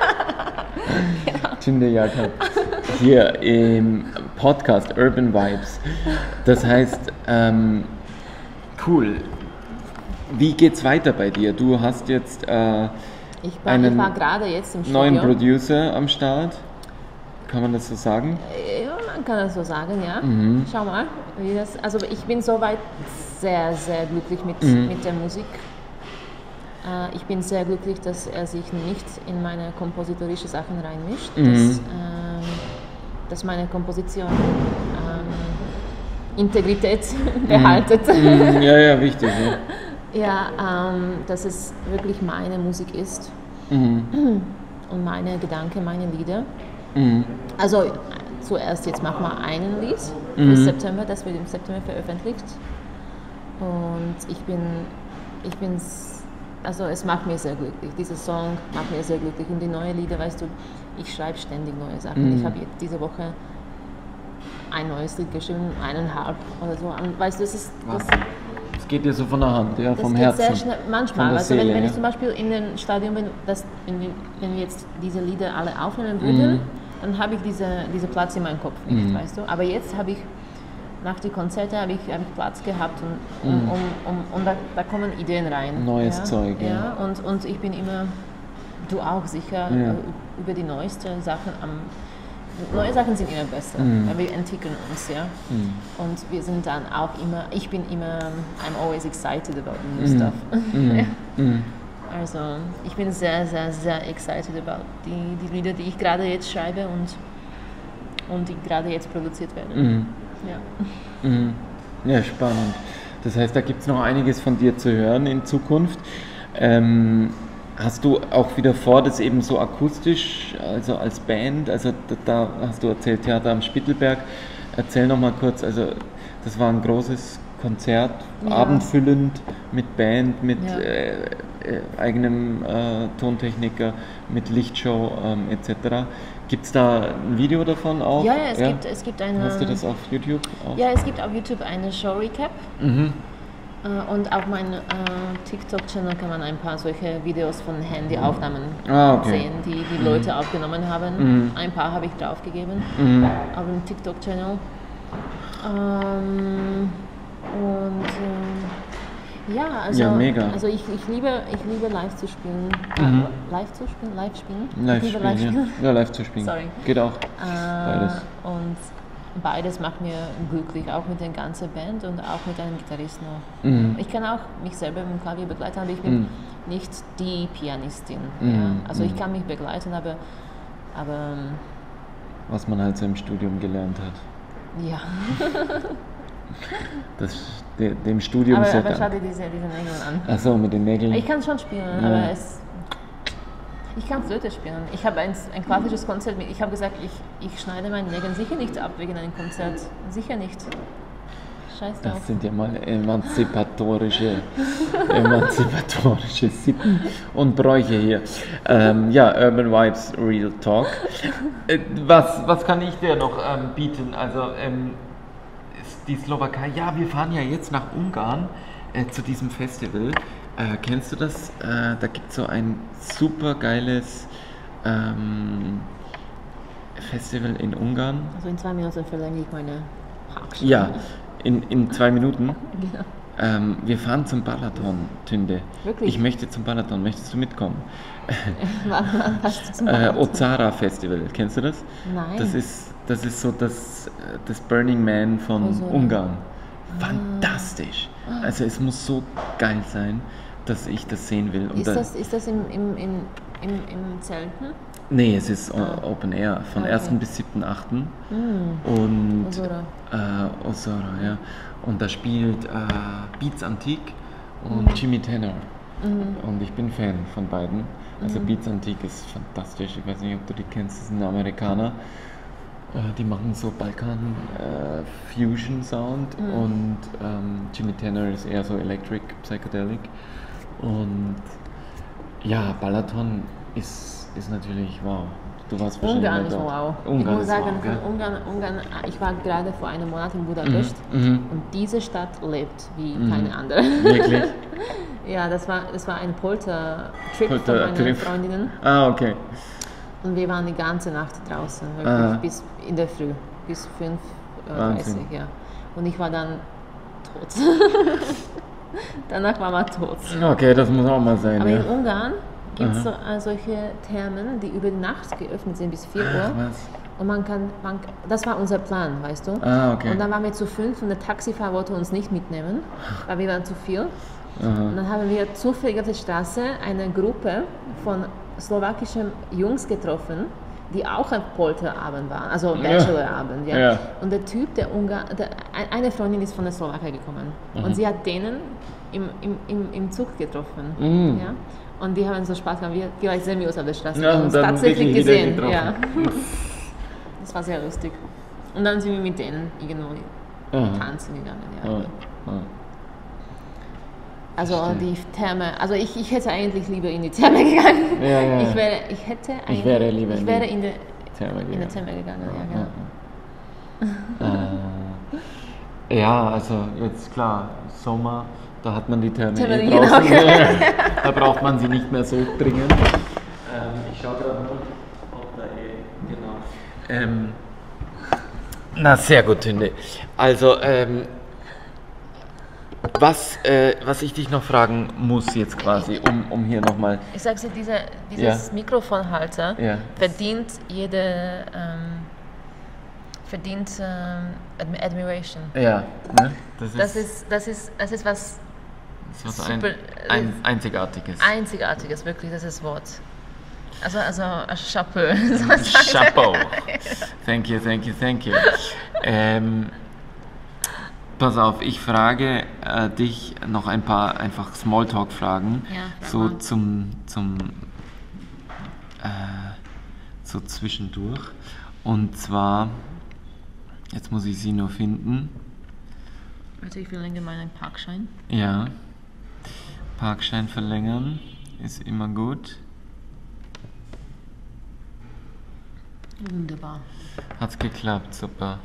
Tinder Jakob. Hier im Podcast Urban Vibes. Das heißt, ähm, cool. Wie geht's weiter bei dir? Du hast jetzt äh, Ich war, einen ich war gerade jetzt im neuen Studio. Producer am Start. Kann man das so sagen? Ja, man kann das so sagen, ja. Mhm. Schau mal, wie das, also ich bin soweit sehr, sehr glücklich mit, Mhm. mit der Musik. Äh, ich bin sehr glücklich, dass er sich nicht in meine kompositorische Sachen reinmischt, Mhm. dass, ähm, dass meine Komposition ähm, Integrität behaltet. Mhm, ja, ja, wichtig. Ja. Ja, ähm, dass es wirklich meine Musik ist Mhm. und meine Gedanken, meine Lieder. Mhm. Also zuerst, jetzt machen wir einen Lied Mhm. bis September, das wird im September veröffentlicht. Und ich bin, ich bin's, also es macht mir sehr glücklich. Dieser Song macht mir sehr glücklich. Und die neuen Lieder, weißt du, ich schreibe ständig neue Sachen. Mhm. Ich habe jetzt diese Woche ein neues Lied geschrieben, eineinhalb oder so. Und weißt du, es ist, das, Es geht dir so von der Hand, ja, das vom geht Herzen. sehr schnell. Manchmal, von der also wenn, Seele, wenn ja. ich zum Beispiel in dem Stadion bin, dass, wenn, wir, wenn wir jetzt diese Lieder alle aufnehmen würden, Mhm. dann habe ich diese, diese Platz in meinem Kopf nicht, Mhm. weißt du. Aber jetzt habe ich, nach den Konzerten habe ich, habe ich Platz gehabt und, um, Mhm. um, um, und da, da kommen Ideen rein. Neues ja? Zeug, ja. ja. Und, und ich bin immer, du auch sicher, Ja. äh, über die neuesten Sachen am... Neue Sachen sind immer besser, Mhm. weil wir entwickeln uns, ja. Mhm. Und wir sind dann auch immer, ich bin immer, I'm always excited about new Mhm. stuff. Mhm. Ja. Mhm. Also ich bin sehr, sehr, sehr excited about die, die Lieder, die ich gerade jetzt schreibe und, und die gerade jetzt produziert werden. Mhm. Ja. Mhm. Ja, spannend. Das heißt, da gibt es noch einiges von dir zu hören in Zukunft. Ähm, hast du auch wieder vor, das eben so akustisch, also als Band, also da, da hast du erzählt, Theater am Spittelberg. Erzähl noch mal kurz, also das war ein großes Konzert, Ja. abendfüllend mit Band, mit Ja. äh, äh, eigenem äh, Tontechniker, mit Lichtshow ähm, et cetera. Gibt es da ein Video davon auch? Ja, ja, es, Gibt, es gibt eine. Hast du das auf YouTube auch? Ja, es gibt auf YouTube eine Show-Recap. Mhm. Äh, Und auf meinem äh, TikTok-Channel kann man ein paar solche Videos von Handyaufnahmen Ah, okay. sehen, die die Leute aufgenommen haben. Mhm. Ein paar habe ich draufgegeben Mhm. auf dem TikTok-Channel. Ähm, und ähm, ja, also, Ja, mega. also ich, ich, liebe, ich liebe live zu spielen. Mhm. Äh, live zu spielen? Live spielen? Live ich liebe spielen, live ja. spielen. Ja, live zu spielen. Sorry. Geht auch. Äh, Beides. Und beides macht mir glücklich, auch mit der ganzen Band und auch mit einem Gitarristen. Mhm. Ich kann auch mich selber mit dem Klavier begleiten, aber ich bin Mhm. nicht die Pianistin. Mhm. Ja? Also ich Mhm. kann mich begleiten, aber, aber ähm, Was man halt so im Studium gelernt hat. ja. Das, de, dem Studium aber, sehr aber schau dank. dir diese, diese Nägel an. Achso, mit den Nägeln. Ich kann schon spielen, Ja. aber es... Ich kann Flöte spielen. Ich habe ein, ein klassisches Konzert mit. Ich habe gesagt, ich, ich schneide meine Nägel sicher nicht ab wegen einem Konzert. Sicher nicht. Scheiß drauf. Das sind ja mal emanzipatorische, emanzipatorische Sitten und Bräuche hier. Ähm, ja, Urban Vibes Real Talk. Äh, was, was kann ich dir noch ähm, bieten? Also ähm, ist die Slowakei, ja, wir fahren ja jetzt nach Ungarn äh, zu diesem Festival. Äh, kennst du das? Äh, da gibt es so ein super geiles ähm, Festival in Ungarn. Also in zwei Minuten verlängere ich meine Haarschnitte. Ja, in, in zwei Minuten. Genau. Ähm, wir fahren zum Balaton, Tünde. Wirklich? Ich möchte zum Balaton. Möchtest du mitkommen? Wann, wann hast du zum Äh, Balaton? Ozara Festival, kennst du das? Nein. Das ist, das ist so das, das Burning Man von Ozara. Ungarn. Fantastisch. Also es muss so geil sein, dass ich das sehen will. Und Ist da- das, ist das im, im, im, im, im Zelten? Nee, es ist o- Open Air, von Okay. ersten bis siebten achten. Mm. Und Osora. Äh, Osora, ja. Und da spielt äh, Beats Antique und Jimmy Tenor. Und ich bin Fan von beiden. Also Beats Antique ist fantastisch. Ich weiß nicht, ob du die kennst. Das sind Amerikaner. Äh, die machen so Balkan äh, Fusion Sound. Und ähm, Jimmy Tenor ist eher so Electric, Psychedelic. Und ja, Balaton ist, ist natürlich wow. Du warst wahrscheinlich Ungarn mal ist dort. wow. Ungarn ich muss ist sagen, wow, gell? von Ungarn, Ungarn, ich war gerade vor einem Monat in Budapest Mhm. und diese Stadt lebt wie keine andere. Wirklich? Ja, das war, das war ein Polter-Trip von Polter- meinen Trip. Freundinnen Ah, okay. und wir waren die ganze Nacht draußen, wirklich Ah. bis in der Früh, bis fünf Uhr dreißig, Wahnsinn. ja. Und ich war dann tot. Danach war man tot. Okay, das muss auch mal sein. Aber ja. in Ungarn gibt es so, äh, solche Thermen, die über die Nacht geöffnet sind bis vier Uhr. Was? Und man kann, man, das war unser Plan, weißt du? Ah, okay. Und dann waren wir zu fünf und der Taxifahrer wollte uns nicht mitnehmen, weil wir waren zu viel. Und dann haben wir zufällig auf der Straße eine Gruppe von slowakischen Jungs getroffen, die auch ein Polterabend waren, also Bachelorabend. Ja. Ja. Und der Typ, der Ungar, der, ein- eine Freundin ist von der Slowakei gekommen und sie hat denen im, im, im, im Zug getroffen. Mhm. Ja. Und die haben so Spaß gehabt, wir gleich sehen wir uns auf der Straße. Ja, Wir haben und uns dann tatsächlich wirklich wieder gesehen. getroffen. Ja. Das war sehr lustig. Und dann sind wir mit denen irgendwo Aha. tanzen gegangen. Ja. Ja. Ja. Also Verstehe. die Therme, also ich, ich hätte eigentlich lieber in die Therme gegangen. Ja, ja, ja. Ich wäre, ich hätte eigentlich, Ich wäre lieber ich in wäre die in, der, Therme in der gegangen. Therme gegangen. Ja, genau. Äh, ja, also jetzt klar, Sommer, da hat man die Therme Therme, eh genau. draußen. Da braucht man sie nicht mehr so dringend. Ähm, ich schaue gerade nur, ob da eh, genau. Ähm, na, sehr gut, Tünde. Also, ähm, was, äh, was ich dich noch fragen muss jetzt quasi, um, um hier nochmal... Ich sage dir, diese, dieses Ja. Mikrofonhalter Ja. verdient jede, ähm, verdient ähm, Admi- Admiration. Ja, ne? Das ist, Das ist, das ist, das ist was das ist was ein, super, ein, Einzigartiges. Einzigartiges, wirklich, das ist Wort. Also, also Chapeau. so was sagt er. Chapeau. Thank you, thank you, thank you. Ähm, pass auf, ich frage äh, dich noch ein paar einfach Smalltalk-Fragen. Ja, frag so mal. zum, zum äh, so zwischendurch. Und zwar, jetzt muss ich sie nur finden. Also ich verlängere meinen Parkschein. Ja. Parkschein verlängern ist immer gut. Wunderbar. Hat's geklappt, super.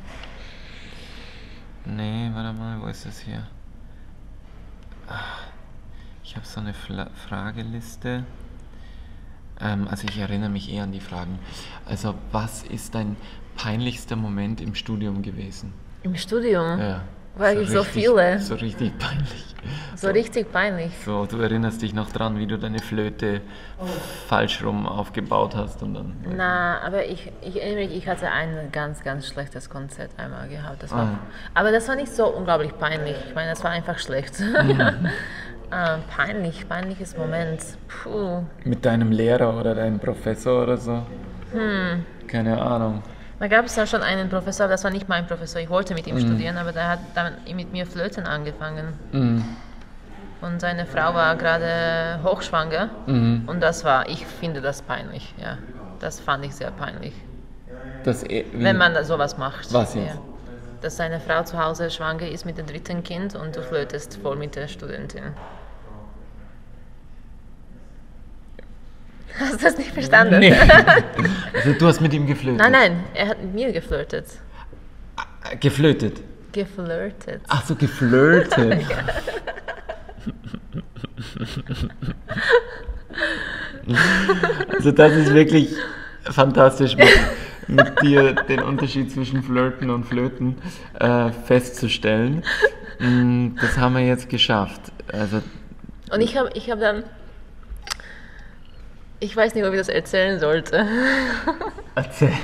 Nee, warte mal, wo ist das hier? Ah, ich habe so eine Fla Frageliste. Ähm, also ich erinnere mich eher an die Fragen. Also was ist dein peinlichster Moment im Studium gewesen? Im Studium? Ja. Weil ich so richtig, viele. So richtig peinlich. So richtig peinlich. So, du erinnerst dich noch dran, wie du deine Flöte falsch rum aufgebaut hast und dann... Na, aber ich, ich erinnere mich, ich hatte ein ganz, ganz schlechtes Konzert einmal gehabt. Das war, Ah. Aber das war nicht so unglaublich peinlich. Ich meine, das war einfach schlecht. Mhm. ähm, peinlich, peinliches Moment. Puh. Mit deinem Lehrer oder deinem Professor oder so? Hm. Keine Ahnung. Da gab es dann schon einen Professor, das war nicht mein Professor, ich wollte mit ihm studieren, aber der hat dann mit mir Flöten angefangen. Mhm. Und seine Frau war gerade hochschwanger Mhm. und das war, ich finde das peinlich, ja. Das fand ich sehr peinlich. Das eh, wie, Wenn man da sowas macht. Was jetzt? Ja. Dass seine Frau zu Hause schwanger ist mit dem dritten Kind und du flötest voll mit der Studentin. Hast du das nicht verstanden? Nee. Also du hast mit ihm geflötet? Nein, nein, er hat mit mir geflirtet. Äh, Geflötet? Geflirtet. Ach so, geflirtet. Also das ist wirklich fantastisch mit, mit dir den Unterschied zwischen Flirten und Flöten äh, festzustellen. Mm, Das haben wir jetzt geschafft. Also Und ich habe ich hab dann, ich weiß nicht, ob ich das erzählen sollte. erzähl.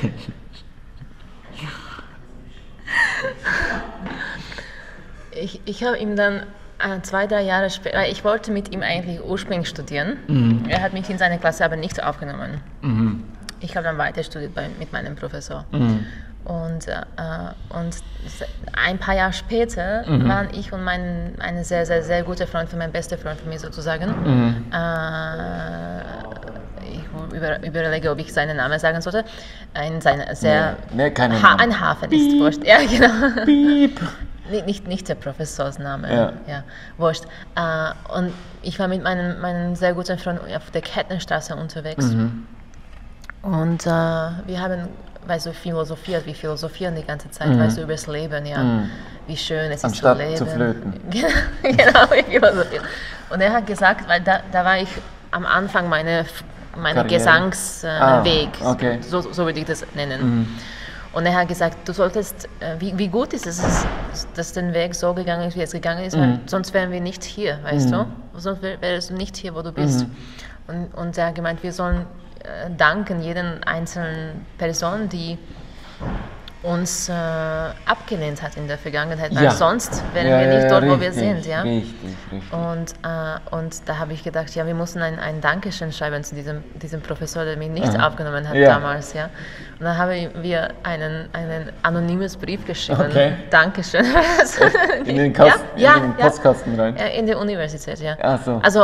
Ich, ich habe ihm dann äh, zwei, drei Jahre später, weil ich wollte mit ihm eigentlich ursprünglich studieren. Mhm. Er hat mich in seine Klasse aber nicht aufgenommen. Mhm. Ich habe dann weiter studiert bei, mit meinem Professor. Mhm. Und, äh, und ein paar Jahre später Mhm. waren ich und mein eine sehr, sehr, sehr gute Freund, mein bester Freund von mir sozusagen. Mhm. Äh, ich über, überlege, ob ich seinen Namen sagen sollte. Ein sehr, sehr Nee, nee, keinen ha Namen. ein Hafen ist wurscht. Ja, genau. Piep. Nicht, nicht, nicht der Professorsname, Ja. ja, wurscht. Äh, und ich war mit meinem, meinem sehr guten Freund auf der Kettenstraße unterwegs. Mhm. Und äh, wir haben, weißt du, philosophiert, wir philosophieren die ganze Zeit, weißt du, übers Leben, ja. Mhm. Wie schön es Anstatt ist zu zu leben. flöten. Genau, genau, wir philosophieren. Und er hat gesagt, weil da, da war ich am Anfang meine, meine Karriere. Gesangsweg, äh, Ah, Weg. okay. so, so würde ich das nennen. Mhm. Und er hat gesagt, du solltest, äh, wie, wie gut ist es, dass der Weg so gegangen ist, wie es gegangen ist, weil Mhm. sonst wären wir nicht hier, weißt du? Sonst wär, wärst du nicht hier, wo du bist. Mhm. Und, und er hat gemeint, wir sollen äh, danken jeden einzelnen Person, die uns äh, abgelehnt hat in der Vergangenheit, weil Ja. sonst wären Ja, wir ja, nicht ja, dort, wo richtig, wir sind. Ja? Richtig, richtig. Und, äh, und da habe ich gedacht, ja, wir müssen ein, ein Dankeschön schreiben zu diesem, diesem Professor, der mich nicht Aha. aufgenommen hat Ja. damals. Ja? Und dann haben wir einen, einen anonymes Brief geschrieben. Okay. Dankeschön. In den, Kast, ja, in den ja, Postkasten rein. ja, in der Universität, ja. Ach so. Also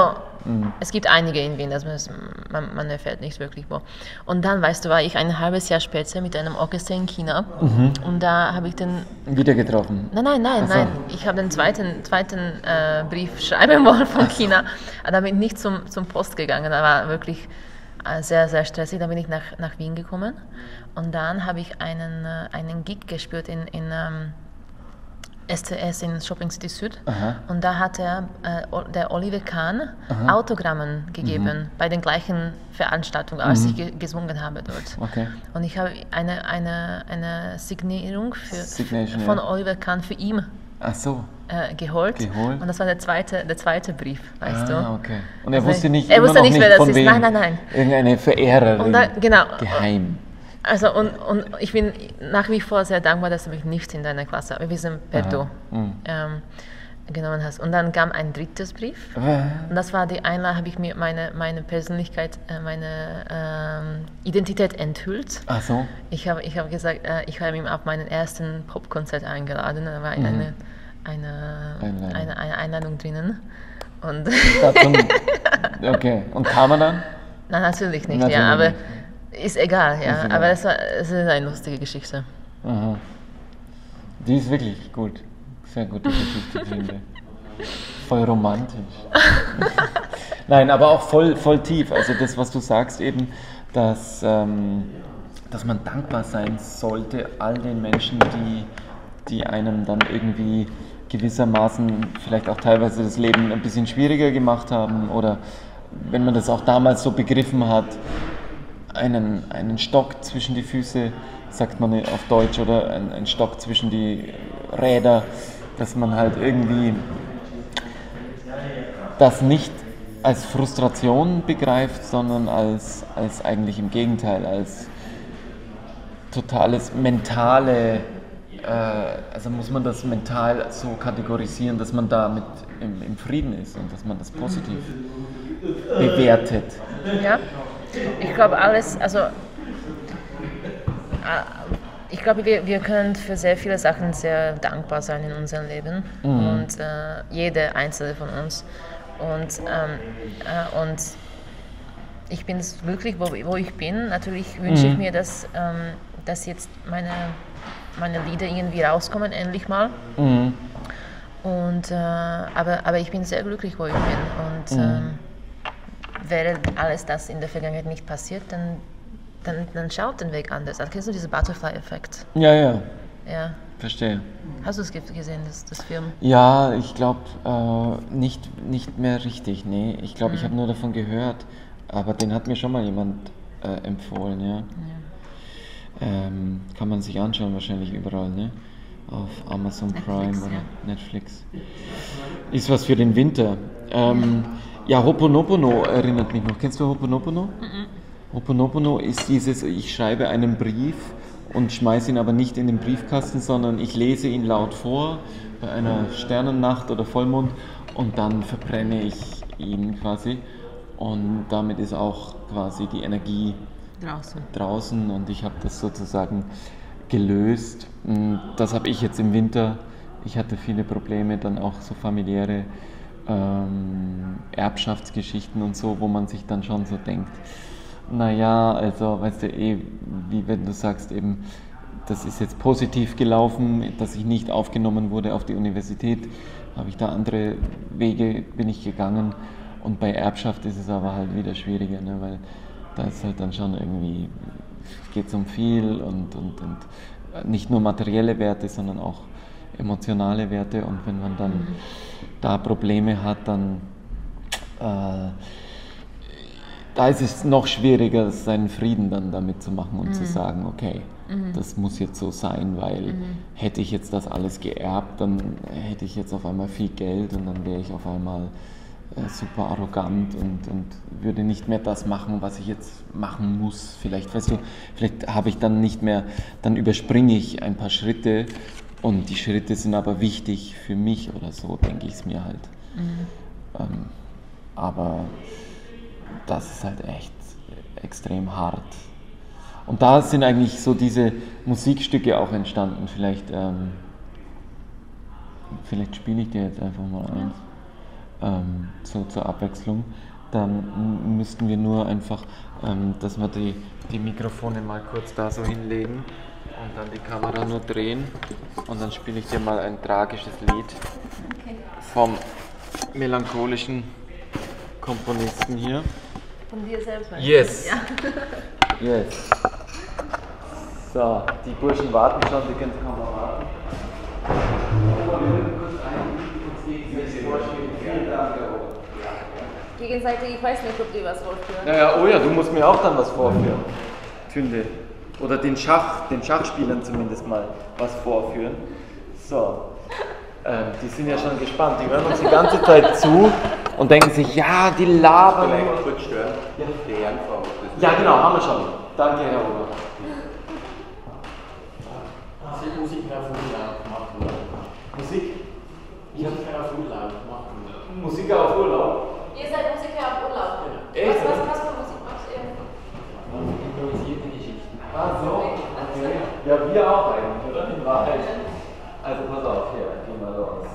Es gibt einige in Wien, das muss, man, man erfährt nicht wirklich wo. Und dann, weißt du, war ich ein halbes Jahr später mit einem Orchester in China und da habe ich den... Wieder getroffen? Nein, nein, nein, Ach so. nein. Ich habe den zweiten, zweiten äh, Brief schreiben wollen von China, aber da bin ich nicht zum, zum Post gegangen, da war wirklich äh, sehr, sehr stressig. Da bin ich nach, nach Wien gekommen und dann habe ich einen, äh, einen Gig gespielt in... in ähm, S C S in Shopping City Süd. Aha. Und da hat er, äh, der Oliver Kahn, Autogrammen gegeben Mhm. bei den gleichen Veranstaltungen, als Mhm. ich ge gesungen habe dort. Okay. Und ich habe eine, eine, eine Signierung für, Signation, von ja. Oliver Kahn für ihn Ach so. äh, geholt. Geholt? Und das war der zweite, der zweite Brief, weißt Ah, du. okay. Und er Also wusste nicht, er immer wusste noch nicht, nicht wer das von ist. wem? Nein, nein, nein. Irgendeine Verehrerin. Und da, genau. Geheim. Also und, und ich bin nach wie vor sehr dankbar, dass du mich nicht in deiner Klasse, wir sind per Du, Mhm. ähm, genommen hast. Und dann kam ein drittes Brief. Und das war die Einladung, habe ich mir meine, meine Persönlichkeit, äh, meine ähm, Identität enthüllt. Ach so. Ich habe ich hab gesagt, äh, ich habe ihn auf meinen ersten Popkonzert eingeladen. Da war eine, eine, Einladung. eine, eine Einladung drinnen. Und Dazu, okay. Und kam er dann? Nein, natürlich nicht, Natürlich ja, aber nicht. ist egal, ja. Ist egal. Aber das, war, das ist eine lustige Geschichte. Aha. Die ist wirklich gut. Sehr gute Geschichte, finde ich. Voll romantisch. Nein, aber auch voll, voll tief. Also das, was du sagst eben, dass, ähm, dass man dankbar sein sollte all den Menschen, die, die einem dann irgendwie gewissermaßen vielleicht auch teilweise das Leben ein bisschen schwieriger gemacht haben oder wenn man das auch damals so begriffen hat, einen, einen Stock zwischen die Füße, sagt man auf Deutsch, oder ein, ein Stock zwischen die Räder, dass man halt irgendwie das nicht als Frustration begreift, sondern als, als eigentlich im Gegenteil, als totales mentale, äh, also muss man das mental so kategorisieren, dass man damit im, im Frieden ist und dass man das positiv bewertet. Ja, ich glaube alles, also äh, ich glaube, wir, wir können für sehr viele Sachen sehr dankbar sein in unserem Leben Mhm. und äh, jede einzelne von uns. Und, ähm, äh, und ich bin glücklich, wo, wo ich bin. Natürlich wünsche Mhm. ich mir, dass, ähm, dass jetzt meine, meine Lieder irgendwie rauskommen, endlich mal. Mhm. Und, äh, aber, aber ich bin sehr glücklich, wo ich bin. Und Mhm. ähm, wäre alles das in der Vergangenheit nicht passiert, dann, dann, dann schaut den Weg anders. Also kennst du diesen Butterfly-Effekt? Ja, ja, Ja. verstehe. Hast du es ge- gesehen, das, das Film? Ja, ich glaube äh, nicht, nicht mehr richtig, nee. Ich glaube, ich habe nur davon gehört, aber den hat mir schon mal jemand äh, empfohlen, ja. Ähm, kann man sich anschauen wahrscheinlich überall, ne? Auf Amazon Prime Netflix, oder ja. Netflix. Ist was für den Winter. Ähm, ja, Ho'oponopono erinnert mich noch. Kennst du Ho'oponopono? Ho'oponopono ist dieses, ich schreibe einen Brief und schmeiße ihn aber nicht in den Briefkasten, sondern ich lese ihn laut vor bei einer Sternennacht oder Vollmond und dann verbrenne ich ihn quasi und damit ist auch quasi die Energie Draußen. draußen und ich habe das sozusagen gelöst. Das habe ich jetzt im Winter. Ich hatte viele Probleme, dann auch so familiäre ähm, Erbschaftsgeschichten und so, wo man sich dann schon so denkt, naja, also weißt du eh, wie wenn du sagst eben, das ist jetzt positiv gelaufen, dass ich nicht aufgenommen wurde auf die Universität, habe ich da andere Wege, bin ich gegangen und bei Erbschaft ist es aber halt wieder schwieriger, ne, weil da ist halt dann schon irgendwie, geht es um viel und, und, und nicht nur materielle Werte, sondern auch emotionale Werte und wenn man dann mhm. da Probleme hat, dann äh, da ist es noch schwieriger, seinen Frieden dann damit zu machen und mhm. zu sagen, okay, mhm. das muss jetzt so sein, weil mhm. hätte ich jetzt das alles geerbt, dann hätte ich jetzt auf einmal viel Geld und dann wäre ich auf einmal äh, super arrogant und, und würde nicht mehr das machen, was ich jetzt machen muss. Vielleicht, weißt du, vielleicht habe ich dann nicht mehr, dann überspringe ich ein paar Schritte und die Schritte sind aber wichtig für mich oder so, denke ich es mir halt. Mhm. Ähm, aber das ist halt echt extrem hart. Und da sind eigentlich so diese Musikstücke auch entstanden. Vielleicht, ähm, vielleicht spiele ich dir jetzt einfach mal eins, ähm, so zur Abwechslung. dann m- müssten wir nur einfach, ähm, dass wir die, die Mikrofone mal kurz da so hinlegen und dann die Kamera nur drehen und dann spiele ich dir mal ein tragisches Lied Okay. vom melancholischen Komponisten hier. Von dir selbst meinst Yes. du? Ja. Yes. So, die Burschen warten schon, die können kaum erwarten. Gegenseitig, ich weiß nicht, ob die was vorführen. Naja, oh ja, du musst mir auch dann was vorführen. Tünde. Oder den Schach, den Schachspielern zumindest mal was vorführen. So. Ähm, die sind ja schon gespannt. Die hören uns die ganze Zeit zu und denken sich, ja, die labern. Vielleicht kurz stören. Ja. Die Ehrenfrau. Ja, genau, haben wir schon. Danke, Herr Ober. Sie Musik auf Urlaub machen. Musik? Musik auf Urlaub machen. Musiker auf Urlaub? Ihr seid Musiker auf Urlaub. Echt? Was, was, was für Musik macht ihr? Improvisierte Geschichten. Ah, so. Okay. Ja, wir auch eigentlich, oder? In Wahrheit. Also pass auf, hier, gehen wir los.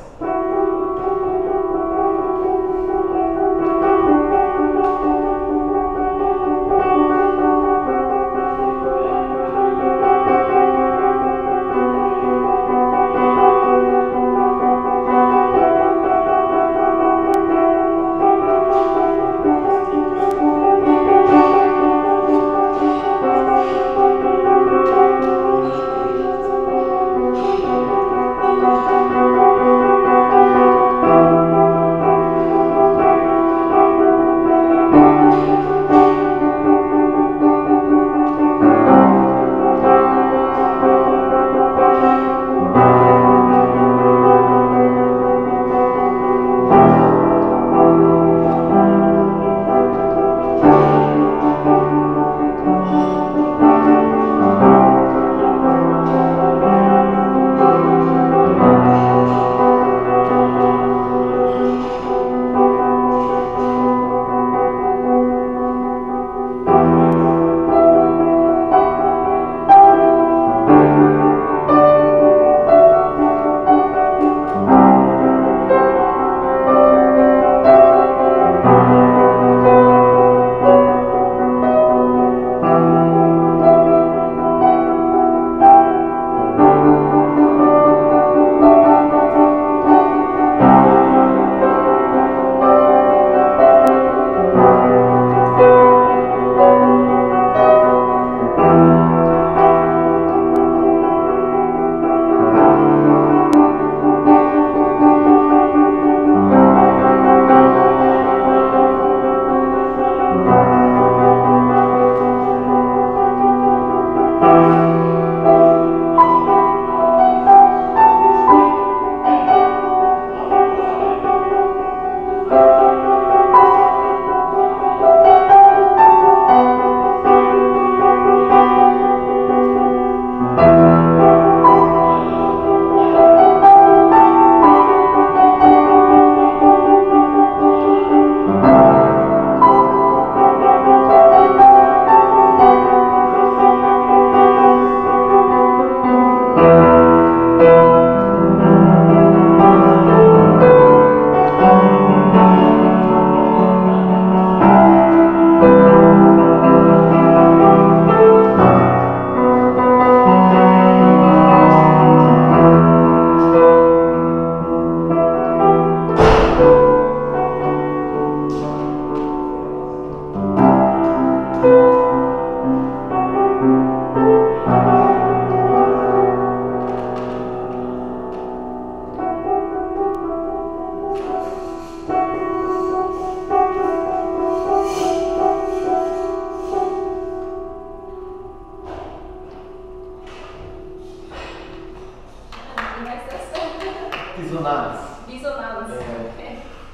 Dissonanz. Dissonanz. Ja. Okay.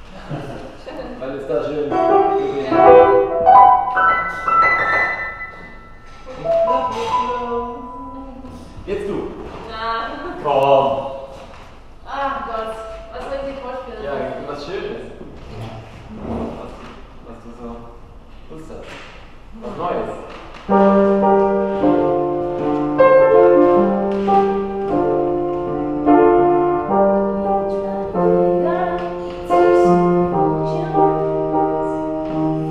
Weil es da schön. Jetzt du. Ja. Komm. Ach Gott, was soll ich dir vorspielen? Ja, was Schönes. Was, was du so Lust hast. Was Neues. Try to figure out to see what you want.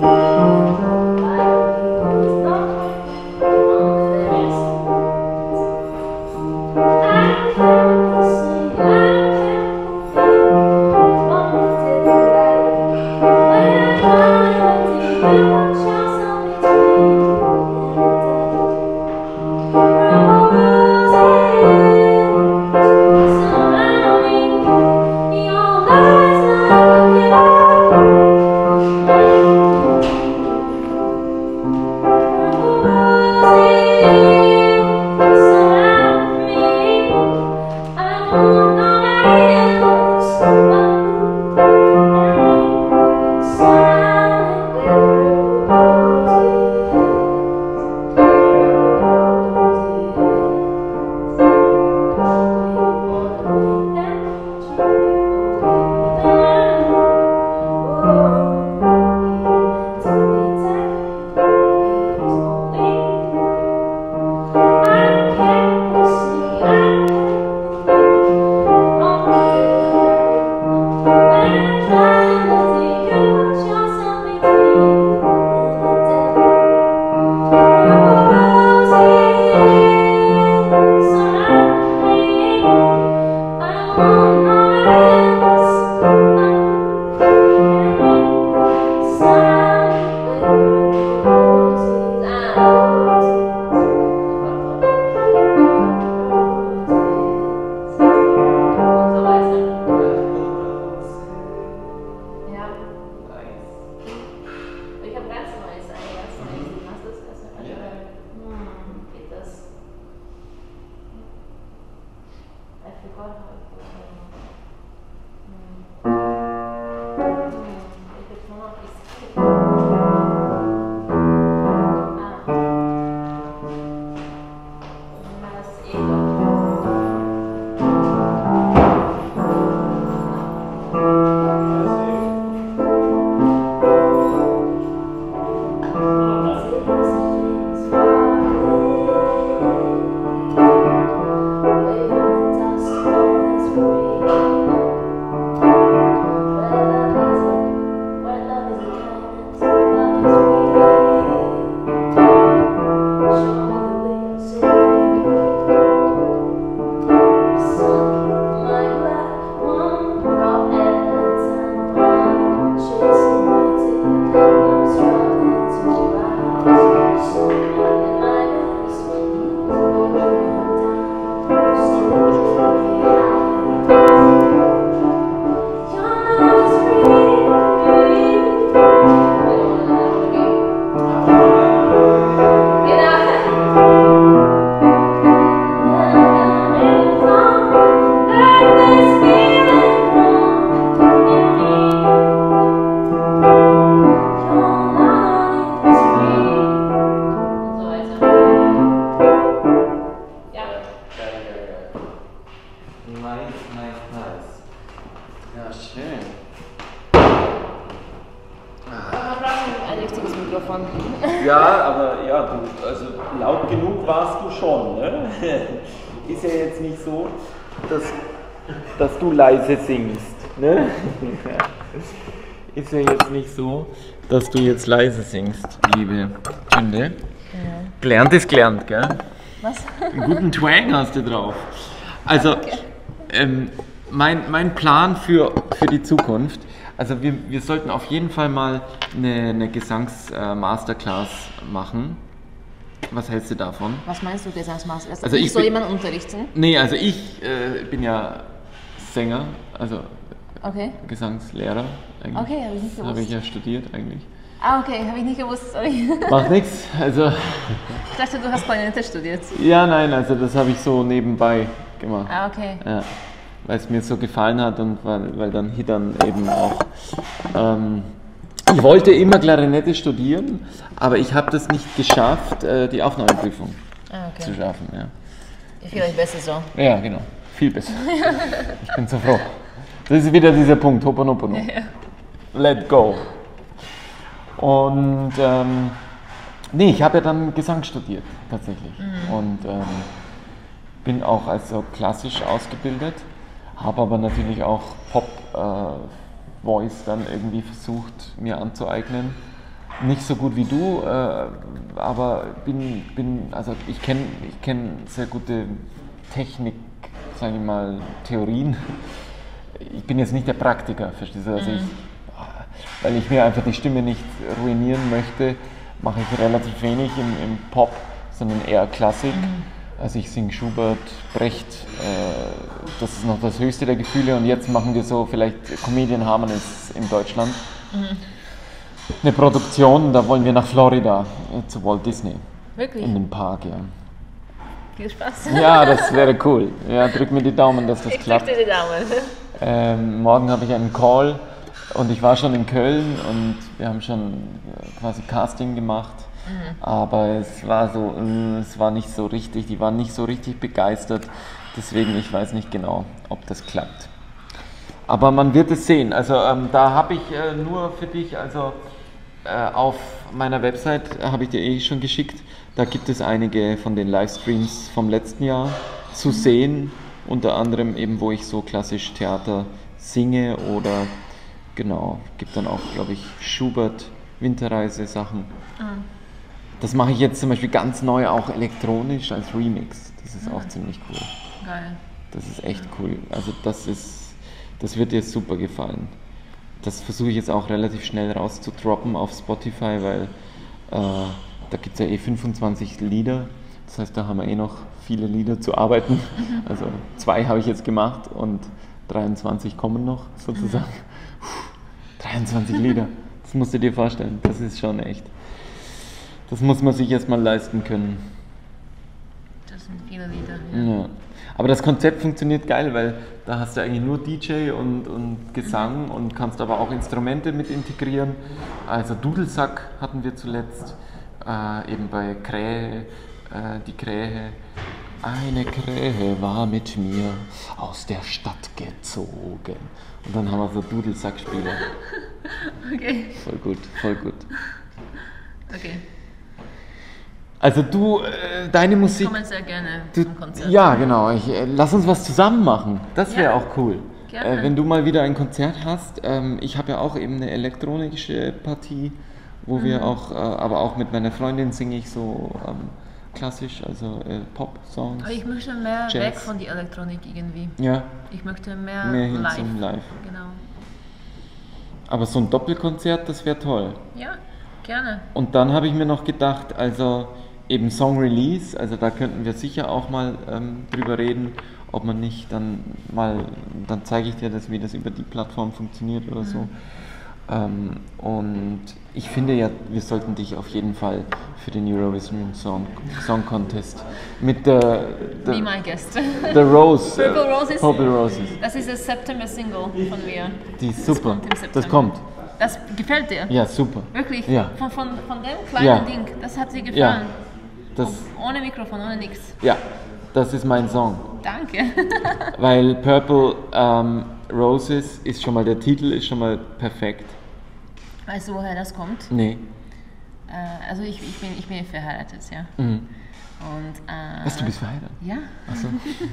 Ja, aber ja, du, also laut genug warst du schon, ne? Ist ja jetzt nicht so, dass, dass du leise singst, ne? Ist ja jetzt nicht so, dass du jetzt leise singst, liebe Tünde. Ja. Gelernt ist gelernt, gell? Was? Einen guten Twang hast du drauf. Also, okay. ähm, mein, mein Plan für, für die Zukunft, also wir, wir sollten auf jeden Fall mal eine, eine Gesangs-Masterclass machen. Was hältst du davon? Was meinst du, Gesangsmasterclass? Also ich soll bin, jemand unterrichten? Nee, also ich äh, bin ja Sänger, also okay. Gesangslehrer eigentlich. Okay, habe ich nicht gewusst. Habe ich ja studiert eigentlich. Ah, okay, habe ich nicht gewusst, sorry. Macht nichts, also... Ich dachte, du hast Klarinette studiert. Ja, nein, also das habe ich so nebenbei gemacht. Ah, okay. Ja, weil es mir so gefallen hat und weil, weil dann Hittern eben auch... Ähm, ich wollte immer Klarinette studieren, aber ich habe das nicht geschafft, äh, die Aufnahmeprüfung ah, okay. zu schaffen. Ja. Vielleicht besser so. Ja, genau. Viel besser. Ich bin so froh. Das ist wieder dieser Punkt, Hoponopono. Ja. Let go. Und ähm, nee, ich habe ja dann Gesang studiert, tatsächlich. Mhm. Und ähm, bin auch als so klassisch ausgebildet, habe aber natürlich auch Pop-Voice äh, dann irgendwie versucht, mir anzueignen. Nicht so gut wie du, äh, aber bin, bin also ich kenne ich kenn sehr gute Technik, sage ich mal, Theorien. Ich bin jetzt nicht der Praktiker, verstehst du? Also ich, weil ich mir einfach die Stimme nicht ruinieren möchte, mache ich relativ wenig im, im Pop, sondern eher Klassik. Mhm. Also ich singe Schubert, Brecht, äh, das ist noch das höchste der Gefühle. Und jetzt machen wir so vielleicht Comedian Harmonies in Deutschland. Mhm. Eine Produktion, da wollen wir nach Florida, zu Walt Disney. Wirklich? In den Park, ja. Viel Spaß. Ja, das wäre cool. Ja, drück mir die Daumen, dass das ich klappt. Ich drück dir die Daumen. Ähm, morgen habe ich einen Call und ich war schon in Köln und wir haben schon quasi Casting gemacht. Mhm. Aber es war so, es war nicht so richtig, die waren nicht so richtig begeistert. Deswegen, ich weiß nicht genau, ob das klappt. Aber man wird es sehen. Also ähm, da habe ich äh, nur für dich, also äh, auf meiner Website habe ich dir eh schon geschickt, da gibt es einige von den Livestreams vom letzten Jahr zu sehen, unter anderem eben, wo ich so klassisch Theater singe oder genau, gibt dann auch, glaube ich, Schubert, Winterreise Sachen. Mhm. Das mache ich jetzt zum Beispiel ganz neu auch elektronisch als Remix. Das ist mhm. auch ziemlich cool. Geil. Das ist echt cool. Also das ist, das wird dir super gefallen. Das versuche ich jetzt auch relativ schnell rauszudroppen auf Spotify, weil äh, da gibt es ja eh fünfundzwanzig Lieder. Das heißt, da haben wir eh noch viele Lieder zu arbeiten. Also zwei habe ich jetzt gemacht und dreiundzwanzig kommen noch sozusagen. Puh, dreiundzwanzig Lieder, das musst du dir vorstellen. Das ist schon echt. Das muss man sich erstmal leisten können. Das Das sind viele Lieder. Ja. Ja. Aber das Konzept funktioniert geil, weil da hast du eigentlich nur D J und, und Gesang und kannst aber auch Instrumente mit integrieren. Also Dudelsack hatten wir zuletzt, äh, eben bei Krähe, äh, die Krähe. Eine Krähe war mit mir aus der Stadt gezogen. Und dann haben wir so Dudelsackspieler. Okay. Voll gut, voll gut. Okay. Also du, äh, deine Musik... Ich komme sehr gerne Du, zum Konzert. ja, genau. Ich, äh, lass uns was zusammen machen. Das wäre Ja, auch cool. gerne. Äh, wenn du mal wieder ein Konzert hast. Ähm, ich habe ja auch eben eine elektronische Partie, wo wir Mhm. auch, äh, aber auch mit meiner Freundin singe ich so ähm, klassisch, also äh, Pop-Songs. Aber ich möchte mehr Jazz. weg von der Elektronik irgendwie. Ja, Ich möchte mehr, mehr hin live. zum Live. Genau. Aber so ein Doppelkonzert, das wäre toll. Ja, gerne. Und dann habe ich mir noch gedacht, also eben Song Release, also da könnten wir sicher auch mal ähm, drüber reden, ob man nicht dann mal, dann zeige ich dir das, wie das über die Plattform funktioniert oder so. Ähm, und ich finde ja, wir sollten dich auf jeden Fall für den Eurovision Song, Song Contest mit der, Be der, my guest. der Rose, äh, Purple Roses. Purple Roses, Das ist das September-Single von mir. die ist Das super, kommt im September. das kommt, Das gefällt dir? ja super, Wirklich? Ja. Von, von, von dem kleinen Ja. Ding, das hat dir gefallen? ja, das, Ohne Mikrofon, ohne nichts. ja, das ist mein Song. Danke. Weil Purple ähm, Roses ist schon mal, der Titel ist schon mal perfekt. Weißt du, woher das kommt? Nee. Äh, also ich, ich, bin, ich bin verheiratet, ja. Mhm. Und, äh, Was, du bist verheiratet? Ja. Achso.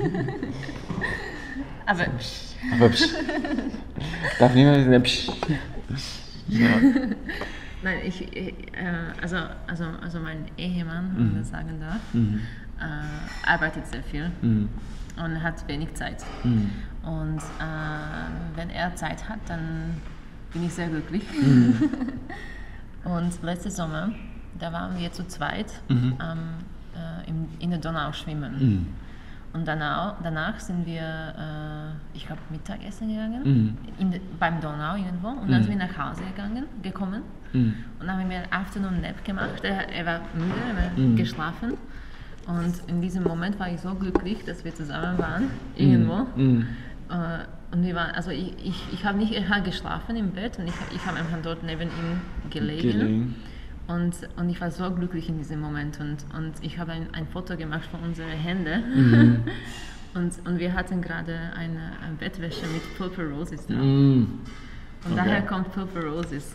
Aber Aber psch. Darf niemand sagen, psch. Ja. nein, ich, äh, also, also, also mein Ehemann, wenn man das sagen darf, Mhm. äh, arbeitet sehr viel Mhm. und hat wenig Zeit. Mhm. Und äh, wenn er Zeit hat, dann bin ich sehr glücklich. Mhm. Und letzten Sommer, da waren wir zu zweit Mhm. ähm, äh, in, in der Donau schwimmen. Mhm. Und danach, danach sind wir, äh, ich glaube, Mittagessen gegangen, Mhm. in de, beim Donau irgendwo. Und dann Mhm. sind wir nach Hause gegangen, gekommen. Mhm. Und dann haben wir einen Afternoon Nap gemacht. Er, er war müde, er war Mhm. geschlafen. Und in diesem Moment war ich so glücklich, dass wir zusammen waren, irgendwo. Mhm. Äh, und wir waren, also ich, ich, ich habe nicht er hat geschlafen im Bett und ich, ich habe einfach dort neben ihm gelegen. Gelegen. Und, und ich war so glücklich in diesem Moment. Und, und ich habe ein, ein Foto gemacht von unseren Händen. Mhm. und, und wir hatten gerade eine, eine Bettwäsche mit Purple Roses drauf. Mhm. Und Okay. daher kommt Purple Roses.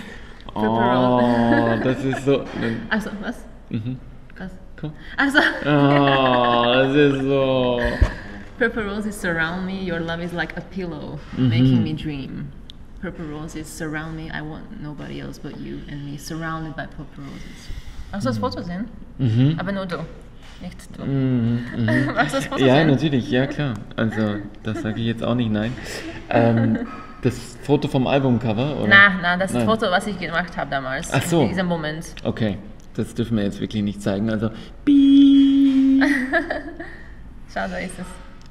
Oh, das ist so. Also, was? Mhm. Was? Cool. Also, Oh, das ist so. Purple roses surround me, your love is like a pillow, Mhm. making me dream. Purple roses surround me, I want nobody else but you and me, surrounded by purple roses. Magst du das Foto sehen? Mhm. Aber nur du, nicht du. Mhm. Mhm. Magst du das Foto Ja, sehen? natürlich, ja klar. Also, das sage ich jetzt auch nicht nein. Ähm, das Foto vom Albumcover, oder? Na, na, das Nein. Foto, was ich gemacht habe damals, Ach so. in diesem Moment. Okay, das dürfen wir jetzt wirklich nicht zeigen. Also, piep. Schau, da ist es.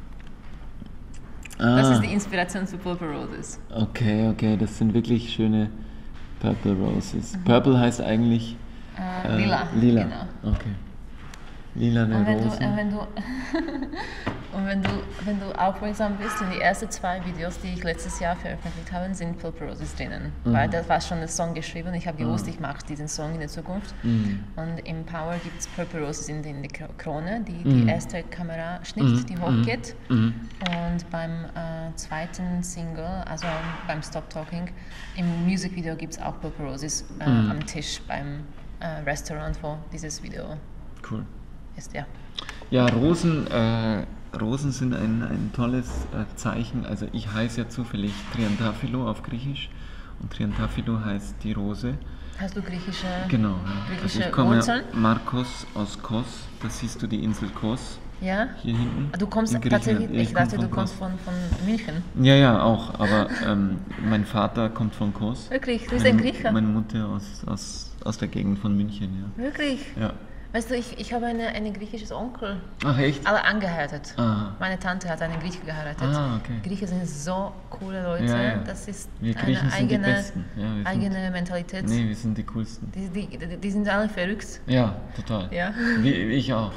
Ah, Das ist die Inspiration zu Purple Roses. okay, okay, das sind wirklich schöne Purple Roses. Purple heißt eigentlich Äh, äh, lila. Lila. Genau. Okay. Lilane Und wenn du, Rosen. äh, wenn du, und wenn du, wenn du aufmerksam bist, in die ersten zwei Videos, die ich letztes Jahr veröffentlicht habe, sind Purple Roses drinnen. Mhm. Weil das war schon ein Song geschrieben und ich habe gewusst, ich mache diesen Song in der Zukunft. Mhm. Und im Power gibt es Purple Roses in, in der Krone, die Mhm. die erste Kameraschnitt, Mhm. die hochgeht. Mhm. Und beim äh, zweiten Single, also beim Stop Talking, im Musikvideo gibt es auch Purple Roses äh, Mhm. am Tisch beim äh, Restaurant, wo dieses Video Cool. ist. Ja. Ja, Rosen, äh, Rosen sind ein, ein tolles äh, Zeichen. Also ich heiße ja zufällig Triantafilo auf Griechisch und Triantafilo heißt die Rose. Hast du griechische, Genau. Ja. Also griechische ich komme Wurzeln? Markos aus Kos, da siehst du die Insel Kos Ja? hier hinten. Ah, Du kommst in Griechenland. tatsächlich, Ja, ich, komm dachte, du von kommst Kos. von, von München. Ja, ja, auch, aber ähm, mein Vater kommt von Kos. Wirklich, du bist ein Meine, Griecher. meine Mutter aus, aus, aus der Gegend von München, Wirklich? ja. ja. Weißt du, ich, ich habe eine, einen griechischen Onkel, Ach echt? alle angeheiratet. Ah. Meine Tante hat einen Griechen geheiratet. Ah, okay. Griechen sind so coole Leute, Ja, ja. das ist Wir eine Griechen sind die eigene, Besten. Ja, wir sind- eigene Mentalität. Nee, wir sind die coolsten. Die, die, die, die sind alle verrückt. Ja, total. Ja. Wie, ich auch.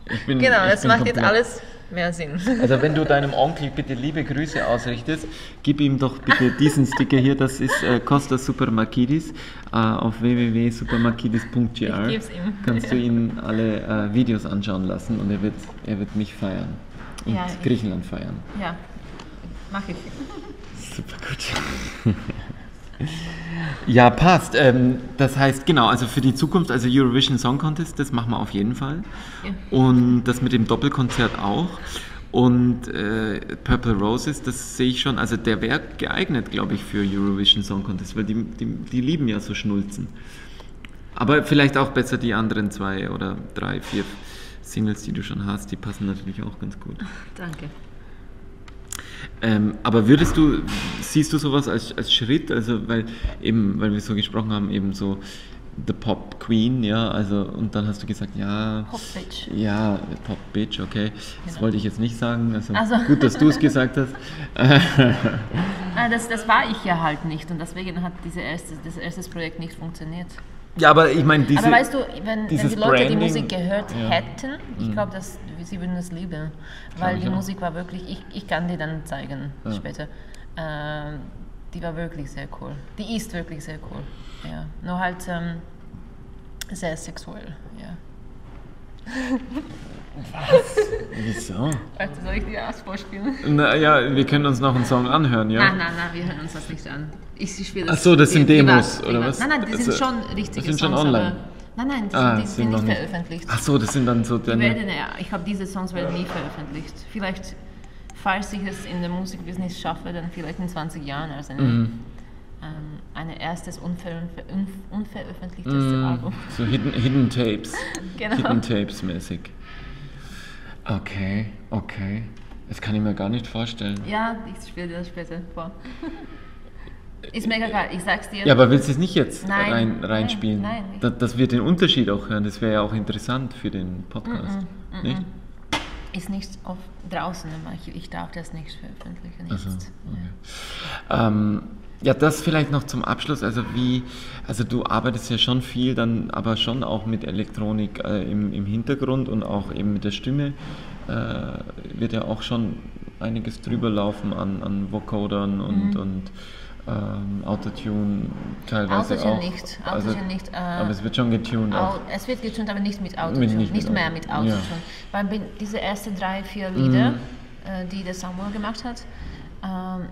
Ich bin, Genau, ich das bin macht jetzt komplett- alles mehr Sinn. Also wenn du deinem Onkel bitte liebe Grüße ausrichtest, gib ihm doch bitte diesen Sticker hier, das ist äh, Costa Supermarkidis äh, auf w w w punkt supermarkidis punkt g r. Ich geb's ihm. Kannst du ihn alle äh, Videos anschauen lassen und er wird, er wird mich feiern und Ja, ich- Griechenland feiern. Ja, mach ich. Super gut. Ja, passt. Ähm, das heißt, genau, also für die Zukunft, also Eurovision Song Contest, das machen wir auf jeden Fall. Ja. Und das mit dem Doppelkonzert auch. Und äh, Purple Roses, das sehe ich schon, also der wäre geeignet, glaube ich, für Eurovision Song Contest, weil die, die, die lieben ja so Schnulzen. Aber vielleicht auch besser die anderen zwei oder drei, vier Singles, die du schon hast, die passen natürlich auch ganz gut. Danke. Ähm, aber würdest du, siehst du sowas als, als Schritt, also weil eben, weil wir so gesprochen haben, eben so The Pop Queen, ja, also und dann hast du gesagt, ja, Pop Bitch. ja, Pop Bitch, okay, das wollte ich jetzt nicht sagen, also, Also. gut, dass du es gesagt hast. Ah, das, das war ich ja halt nicht und deswegen hat diese erste, das erste Projekt nicht funktioniert. Ja, aber ich meine, diese... Aber weißt du, wenn, wenn dieses die Leute die Branding, Musik gehört ja. hätten, ich glaube, dass sie würden es lieben, weil ich die auch. Musik war wirklich, ich, ich kann dir dann zeigen Ja. später, ähm, die war wirklich sehr cool. Die ist wirklich sehr cool, ja. Nur halt ähm, sehr sexuell, ja. Wieso? Warte, soll ich dir das vorspielen? Naja, wir können uns noch einen Song anhören, ja? Nein, nein, nein, wir hören uns das nicht an. Ich spiele Ach so, das sind privat, Demos, privat. oder was? Nein, nein, die sind Also, schon richtige die sind schon Songs, online? aber... Nein, nein, die, Ah, sind, die sind sind noch nicht nicht- veröffentlicht. Ach so, das sind dann so Die deine... werden, ja, ich glaube, diese Songs werden nie veröffentlicht. Vielleicht, falls ich es in der Musikbusiness schaffe, dann vielleicht in zwanzig Jahren als ein, Mhm. ähm, ein erstes unver, unver, unveröffentlichtes Mm, Album. so Hidden, Hidden Tapes. Genau. Hidden Tapes mäßig. Okay, okay. Das kann ich mir gar nicht vorstellen. Ja, ich spiele dir das später vor. Ist mega geil, ich sag's dir. Ja, aber willst du es nicht jetzt Nein, rein, nein, reinspielen? nein, ich- Da, dass wir den Unterschied auch hören, das wäre ja auch interessant für den Podcast. Nicht? Ist nicht auf draußen, aber ich, ich darf das nicht veröffentlichen Ach so, jetzt. okay. Ähm, ja, das vielleicht noch zum Abschluss. Also wie, also du arbeitest ja schon viel, dann aber schon auch mit Elektronik äh, im, im Hintergrund und auch eben mit der Stimme äh, wird ja auch schon einiges drüber laufen an, an Vocodern und, und ähm, Autotune teilweise Autotune auch. nicht, Also, Autotune nicht. Äh, aber es wird schon getuned auch. Au- es wird getunt, aber nicht mit Autotune, Mit- nicht, nicht mit mehr Auto- mit Autotune. ja. Weil bin- diese ersten drei, vier Lieder, Mhm. äh, die der Samuel gemacht hat, ähm,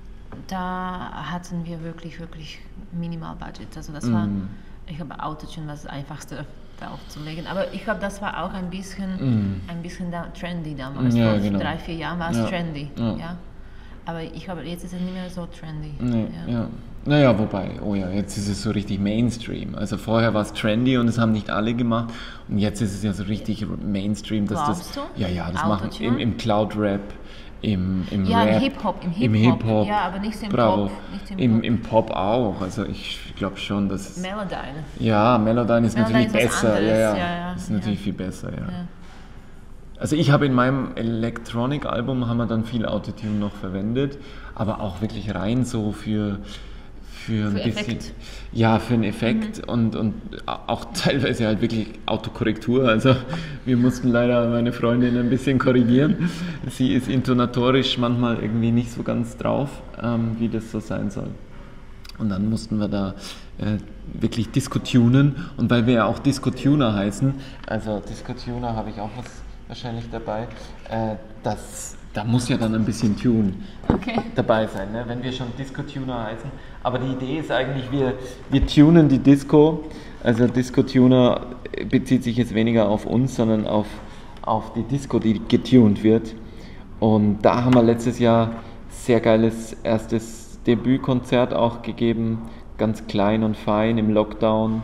da hatten wir wirklich, wirklich minimal Budget. Also das war, Mhm. ich glaube, Autotune war das Einfachste da aufzulegen. Aber ich glaube, das war auch ein bisschen, Mhm. ein bisschen da, trendy damals. Ja, Vor genau. drei, vier Jahren war es Ja. trendy. Ja. Ja. Aber ich glaube, jetzt ist es nicht mehr so trendy. Nee, Ja. ja. Naja, wobei, oh ja, jetzt ist es so richtig Mainstream. Also vorher war es trendy und das haben nicht alle gemacht. Und jetzt ist es ja so richtig Mainstream. Dass das, Glaubst du? ja, ja, das machen Autotune? im, im Cloud-Rap, im, im Ja, im Rap. Hip-Hop, im Im Hip-Hop. Hip-Hop. Ja, aber nicht im Bravo. Pop, nicht im Im, Pop. Im Pop auch. Also ich glaube schon, dass... Melodyne. Ja, Melodyne ist Melodyne natürlich ist was besser. anderes, Ja, ja. ja, ja, ist natürlich ja. viel besser, ja. Ja. Also ich habe in meinem Electronic-Album haben wir dann viel Autotune noch verwendet, aber auch wirklich rein so für, für ein Für bisschen... Effekt. Ja, für einen Effekt und, und auch teilweise halt wirklich Autokorrektur. Also wir mussten leider meine Freundin ein bisschen korrigieren. Sie ist intonatorisch manchmal irgendwie nicht so ganz drauf, ähm, wie das so sein soll. Und dann mussten wir da äh, wirklich Disco-tunen. Und weil wir ja auch Disco-Tuner heißen, also Disco-Tuner habe ich auch was wahrscheinlich dabei, äh, das, da muss ja dann ein bisschen Tune Okay. dabei sein, ne? Wenn wir schon Disco-Tuner heißen. Aber die Idee ist eigentlich, wir, wir tunen die Disco. Also Disco-Tuner bezieht sich jetzt weniger auf uns, sondern auf, auf die Disco, die getuned wird. Und da haben wir letztes Jahr sehr geiles erstes Debütkonzert auch gegeben, ganz klein und fein im Lockdown.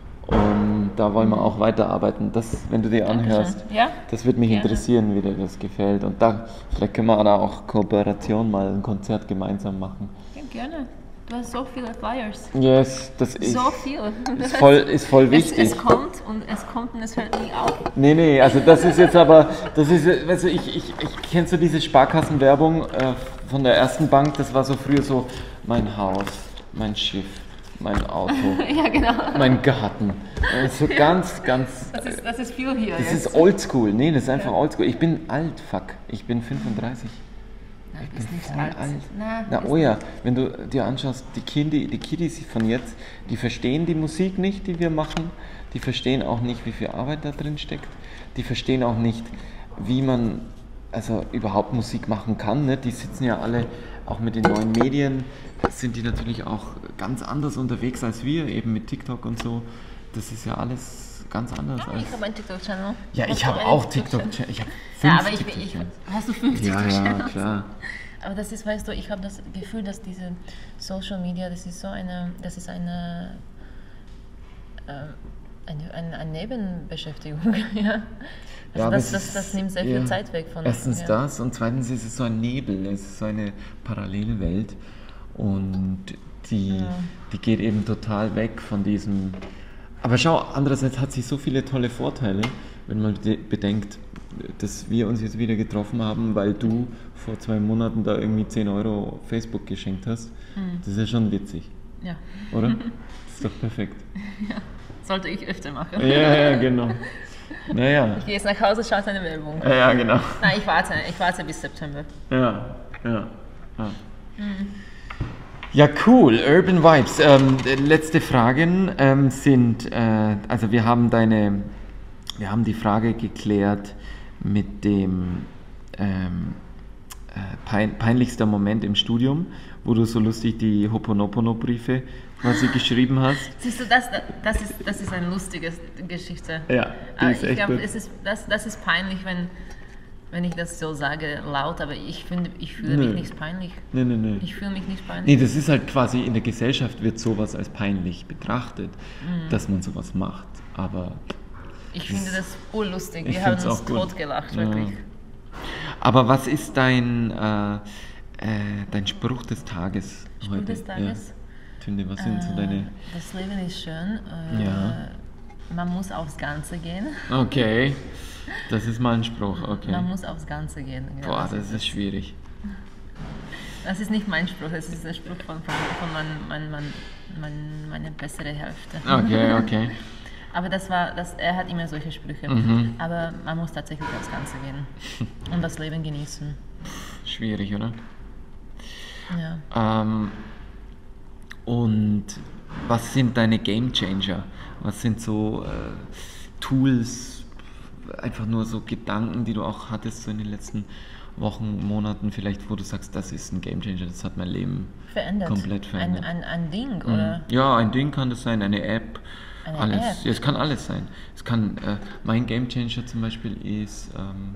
Und da wollen wir auch weiterarbeiten. Das, wenn du dir anhörst, Dankeschön. Ja? das würde mich Gerne. interessieren, wie dir das gefällt. Und da, vielleicht können wir da auch Kooperation mal ein Konzert gemeinsam machen. Ja, gerne. Du hast so viele Flyers. Yes, das ist, So viel. ist, voll, ist voll Es, wichtig. es kommt und es kommt und es hört nie auf. Nee, nee, also das ist jetzt aber, das ist, weißt du, ich, ich, ich kennst du diese Sparkassenwerbung äh, von der ersten Bank, das war so früher so, mein Haus, mein Schiff, mein Auto, Ja, genau. mein Garten. So ganz, ganz. Das ist, das ist viel hier. Das jetzt. ist oldschool. Nee, das ist einfach oldschool. Ich bin alt, fuck. Ich bin fünfunddreißig. Na, Ich du bist bin nicht voll alt. alt. Na, Na, bist oh ja, wenn du dir anschaust, die, Kindi, die Kiddies von jetzt, die verstehen die Musik nicht, die wir machen. Die verstehen auch nicht, wie viel Arbeit da drin steckt. Die verstehen auch nicht, wie man also überhaupt Musik machen kann. Ne? Die sitzen ja alle, auch mit den neuen Medien, sind die natürlich auch ganz anders unterwegs als wir, eben mit TikTok und so. Das ist ja alles ganz anders. Als Ich habe einen TikTok-Channel. ja, Hast ich du habe einen auch TikTok-Channel? TikTok. Ich habe Ja, fünf aber ich, ich, TikTok-Channels. hast du fünf Ja, ja, TikTok-Channels? klar. Aber das ist, weißt du, ich habe das Gefühl, dass diese Social Media, das ist so eine, das ist eine, äh, eine, eine, eine Nebenbeschäftigung, ja. Also Ja, aber das, es das, ist- das nimmt sehr viel ja. Zeit weg von Erstens ja. das und zweitens ist es so ein Nebel, es ist so eine Parallelwelt und die, die geht eben total weg von diesem. Aber schau, andererseits hat sie so viele tolle Vorteile, wenn man de- bedenkt, dass wir uns jetzt wieder getroffen haben, weil du vor zwei Monaten da irgendwie zehn Euro Facebook geschenkt hast. Das ist ja schon witzig, Ja. oder? Das ist doch perfekt. Sollte ich öfter machen. Ja, ja, genau. Naja. Ich gehe jetzt nach Hause, schaue eine Werbung. Ja, ja, genau. Nein, ich warte, ich warte bis September. Ja, ja. Ja, ja cool. Urban Vibes. Ähm, letzte Fragen ähm, sind, äh, also wir haben deine, wir haben die Frage geklärt mit dem ähm, äh, pein, peinlichster Moment im Studium, wo du so lustig die Hoponopono-Briefe quasi geschrieben hast. Siehst du, das, das, ist, das ist eine lustige Geschichte. Ja, die Aber ist ich echt glaube, gut. es ist, das, das ist peinlich, wenn, wenn ich das so sage laut, aber ich finde, ich fühle Nö. mich nicht peinlich. Nee, nee, nee. Ich fühle mich nicht Nee, peinlich. das ist halt quasi, in der Gesellschaft wird sowas als peinlich betrachtet, Mhm. dass man sowas macht. Aber, Ich finde das urlustig. Ich Wir haben find's uns auch gut. totgelacht, Ja. wirklich. aber was ist dein, äh, äh, dein Spruch des Tages Spruch heute? des Tages? Ja. Tünde, was sind so Äh, deine... Das Leben ist schön. Äh, Ja. Man muss aufs Ganze gehen. Okay, das ist mal ein Spruch, okay. Man muss aufs Ganze gehen. Ja, Boah, das ist schwierig. Das ist nicht mein Spruch, das ist der Spruch von, von, von mein, mein, mein, mein, meiner besseren Hälfte. Okay, okay. Aber das war, das, er hat immer solche Sprüche. Mhm. Aber man muss tatsächlich aufs Ganze gehen und das Leben genießen. Schwierig, oder? Ja. Ähm, und was sind deine Game Changer? Was sind so äh, Tools, einfach nur so Gedanken, die du auch hattest so in den letzten Wochen, Monaten vielleicht, wo du sagst, das ist ein Game Changer, das hat mein Leben Verändert. komplett verändert. Ein, ein, ein Ding, Mhm. oder? Ja, ein Ding kann das sein, eine App, Eine alles. App? Ja, es kann alles sein. Es kann, äh, mein Game Changer zum Beispiel ist, ähm,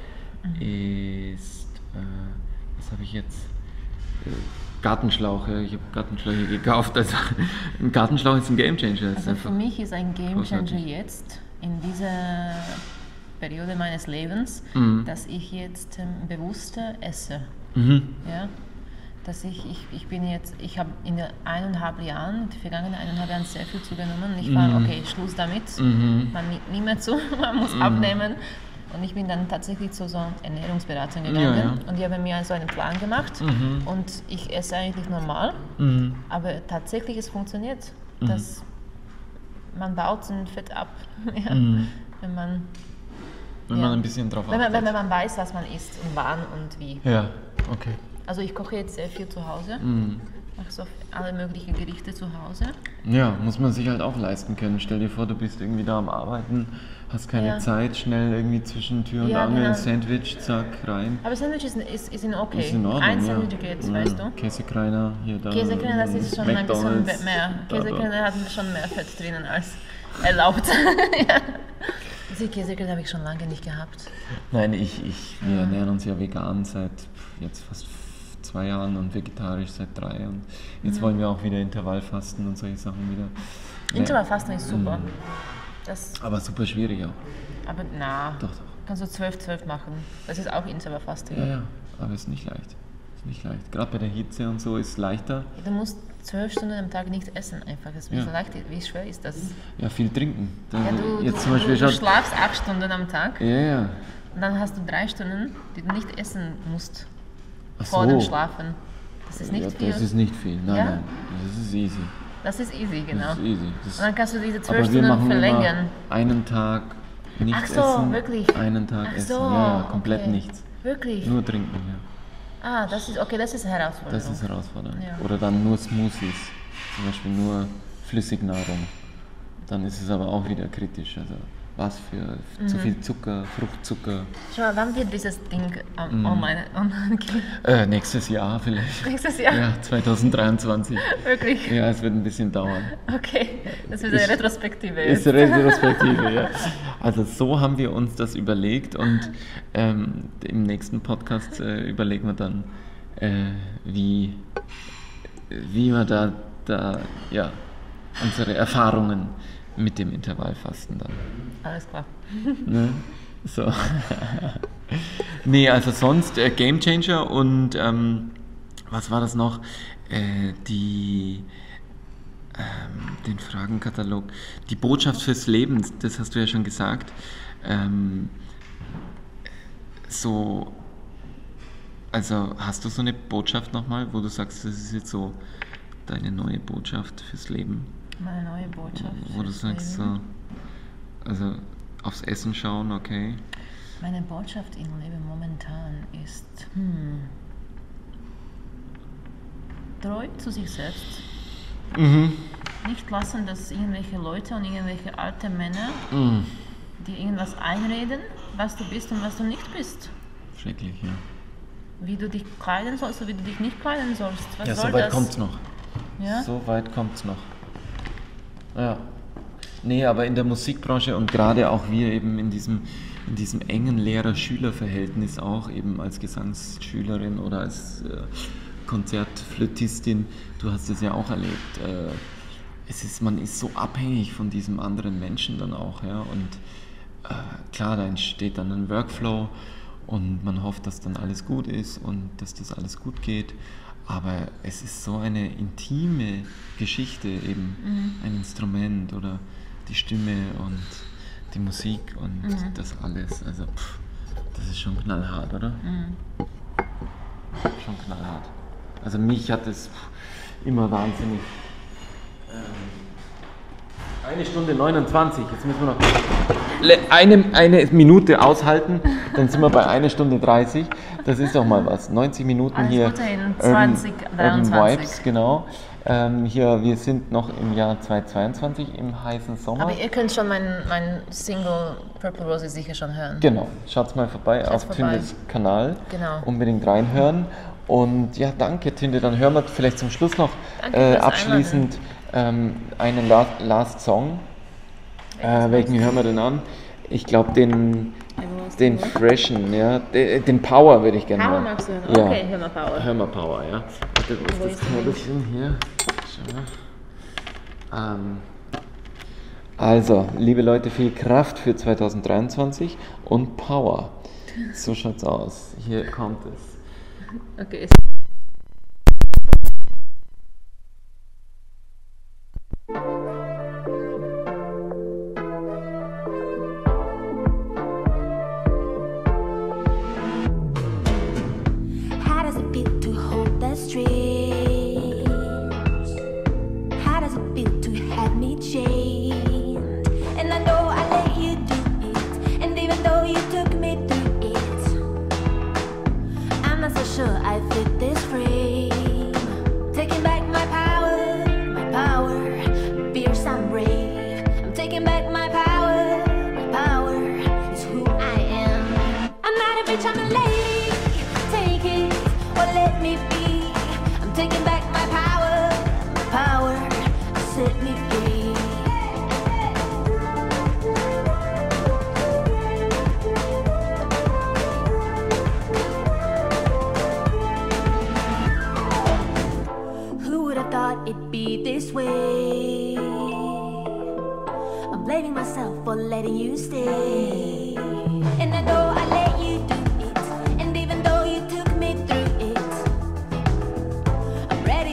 ist, äh, was habe ich jetzt? Äh, Gartenschlauche. Ich habe Gartenschläuche gekauft. Also ein Gartenschlauch ist ein Game Changer. Das ist Also einfach für mich ist ein Game Changer großartig. jetzt, in dieser Periode meines Lebens, Mhm. dass ich jetzt ähm, bewusster esse. Mhm. Ja? Dass ich, ich, ich bin jetzt, ich habe in den eineinhalb Jahren, die vergangenen eineinhalb Jahren sehr viel zugenommen. Ich war, Mhm. okay, Schluss damit, Mhm. man nimmt nie mehr zu, man muss abnehmen. Und ich bin dann tatsächlich zu so einer Ernährungsberatung gegangen Ja, ja. und die haben mir so einen Plan gemacht Mhm. und ich esse eigentlich normal, Mhm. aber tatsächlich es funktioniert, dass man baut ein Fett ab, ja, Mhm. wenn man Wenn Ja. man ein bisschen drauf wenn man, achtet. wenn man weiß, was man isst und wann und wie. Ja, okay. Also ich koche jetzt sehr viel zu Hause, Mhm. mache so alle möglichen Gerichte zu Hause. Ja, muss man sich halt auch leisten können. Stell dir vor, du bist irgendwie da am Arbeiten, hast keine Ja. Zeit, schnell irgendwie zwischen Tür und Ja, Angel, genau. Sandwich, zack, rein. Aber Sandwich ist, ist, ist in okay. Ist in Ordnung, Ein ja. Sandwich geht, ja. weißt du. Käsekreiner hier, da. Käsekreiner, das ist schon ein bisschen McDonald's, mehr. da, da. Käsekreiner hat schon mehr Fett drinnen als erlaubt. Ja. Diese Käsekreiner habe ich schon lange nicht gehabt. Nein, ich, ich, wir ernähren uns ja vegan seit jetzt fast zwei Jahren und vegetarisch seit drei. Und jetzt wollen wir auch wieder Intervallfasten und solche Sachen wieder. Intervallfasten ist super. Das, Aber super schwierig auch. aber na, Doch, doch. kannst du zwölf zwölf machen. Das ist auch Intervallfasten. Ja, ja, aber ist nicht leicht. Ist nicht leicht. Gerade bei der Hitze und so ist es leichter. Du musst zwölf Stunden am Tag nichts essen einfach. Das ist wie, Ja. so leicht, wie schwer ist das? Ja, viel trinken. Da, Ja, du, jetzt du, zum Beispiel du, du schaut. schlafst acht Stunden am Tag Ja, ja. und dann hast du drei Stunden, die du nicht essen musst Ach vor so. dem Schlafen. Das ist nicht ja, viel. Das ist nicht viel. Nein, Ja? nein. Das ist easy. Das ist easy, genau. Das ist easy. Das Und dann kannst du diese zwölf aber wir Stunden machen verlängern. immer einen Tag nichts Ach so, essen, wirklich? einen Tag Ach essen. so, Ja, ja, komplett okay. nichts. Wirklich? Nur trinken, ja. Ah, das ist, okay, das ist eine Herausforderung. Das ist herausfordernd. Ja. Oder dann nur Smoothies, zum Beispiel nur Flüssignahrung. Dann ist es aber auch wieder kritisch. Also was für Mhm. zu viel Zucker, Fruchtzucker. Schau mal, wann wird dieses Ding ähm, Mhm. online, online gehen? Äh, nächstes Jahr vielleicht. Nächstes Jahr? Ja, zwanzig dreiundzwanzig. Wirklich? Ja, es wird ein bisschen dauern. Okay, das ist eine Ich- Retrospektive Ist jetzt. Retrospektive, ja. Also so haben wir uns das überlegt und ähm, im nächsten Podcast äh, überlegen wir dann, äh, wie, wie wir da, da, ja, unsere Erfahrungen mit dem Intervallfasten dann. Alles klar. Ne? So. Nee, also sonst äh, Game Changer und ähm, was war das noch? Äh, die ähm, den Fragenkatalog. Die Botschaft fürs Leben, das hast du ja schon gesagt. Ähm, so, also hast du so eine Botschaft nochmal, wo du sagst, das ist jetzt so deine neue Botschaft fürs Leben? Meine neue Botschaft. Wo du fürs sagst Leben. so, also aufs Essen schauen, okay. Meine Botschaft im Leben momentan ist, hm, treu zu sich selbst. Mhm. Nicht lassen, dass irgendwelche Leute und irgendwelche alte Männer Mhm. dir irgendwas einreden, was du bist und was du nicht bist. Schrecklich, ja. Wie du dich kleiden sollst und wie du dich nicht kleiden sollst. Was Ja, soll so weit das? kommt's noch. Ja? So weit kommt's noch. Ja. Nee, aber in der Musikbranche und gerade auch wir eben in diesem, in diesem engen Lehrer-Schüler-Verhältnis auch, eben als Gesangsschülerin oder als äh, Konzertflötistin, du hast es ja auch erlebt. Äh, es ist, man ist so abhängig von diesem anderen Menschen dann auch, ja. Und äh, klar, da entsteht dann ein Workflow und man hofft, dass dann alles gut ist und dass das alles gut geht. Aber es ist so eine intime Geschichte eben, Mhm. ein Instrument oder die Stimme und die Musik und Mhm. das alles. Also pff, das ist schon knallhart, oder? Mhm. Schon knallhart. Also mich hat es pff, immer wahnsinnig. Ähm, eine Stunde neunundzwanzig, jetzt müssen wir noch le- eine, eine Minute aushalten, dann sind wir bei einer Stunde dreißig. Das ist doch mal was. neunzig Minuten Alles hier. Gute in Urban- zwanzig Urban dreiundzwanzig. Vibes, genau. Ähm, hier, wir sind noch im Jahr zweitausendzweiundzwanzig, im heißen Sommer. Aber ihr könnt schon meinen mein Single Purple Rose sicher schon hören. Genau, schaut mal vorbei auf vorbei. Tündes Kanal. Genau. Unbedingt reinhören. Und ja, danke Tünde. Dann hören wir vielleicht zum Schluss noch Danke äh, fürs abschließend ähm, einen Last, Last Song. Äh, welchen hören wir denn an? Ich glaube den, Everyone's den Good. Freshen, ja. Den, den Power würde ich gerne Power hören. magst du hören? Ja. Okay, hör mal Power. Hör mal Power, ja. Warte, wo ist Wo das ist der Knödelchen hier? Schau mal. Ähm, also, liebe Leute, viel Kraft für zweitausenddreiundzwanzig und Power. So schaut's aus. Hier kommt es. Okay. How does it feel to hold the strings? How does it feel to have me chained? And I know I let you do it, and even though you took me through it, I'm not so sure I fit this frame. Taking back my power, my power, fierce and brave. I'm taking back my power, my power is who I am. I'm not a bitch, I'm a lady. Take it or let me be. I'm taking back my power, my power, set me free. Who would have thought it'd be this way? I'm blaming myself for letting you stay. And I know I let you do it, and even though you took me through it, I'm ready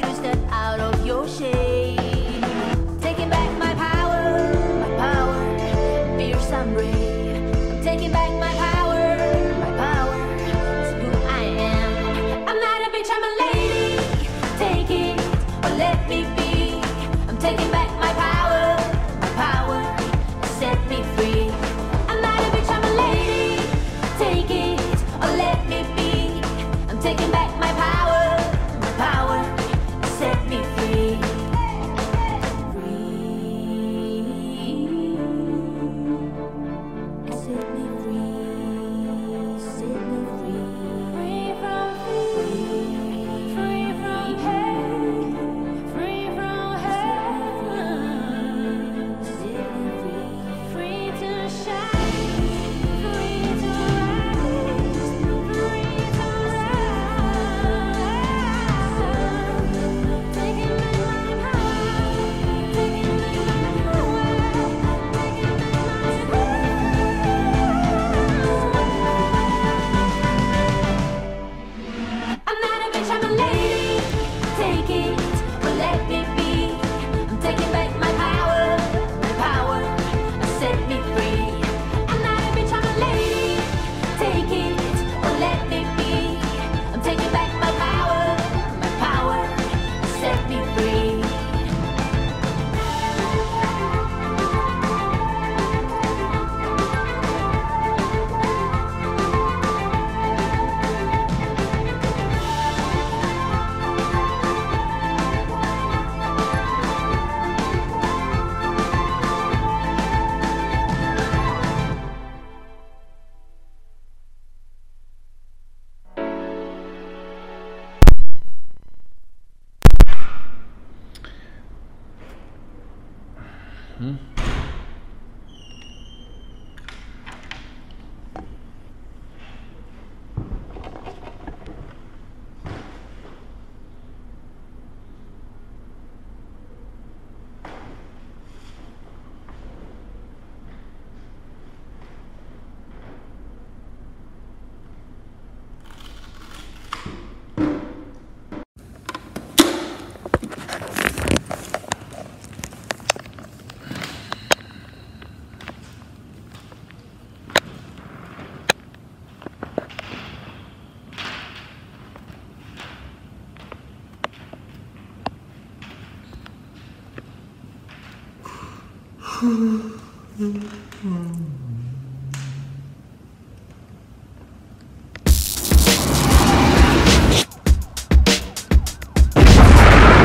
Mhm.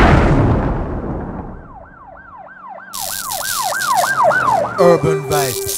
Urban Vibes.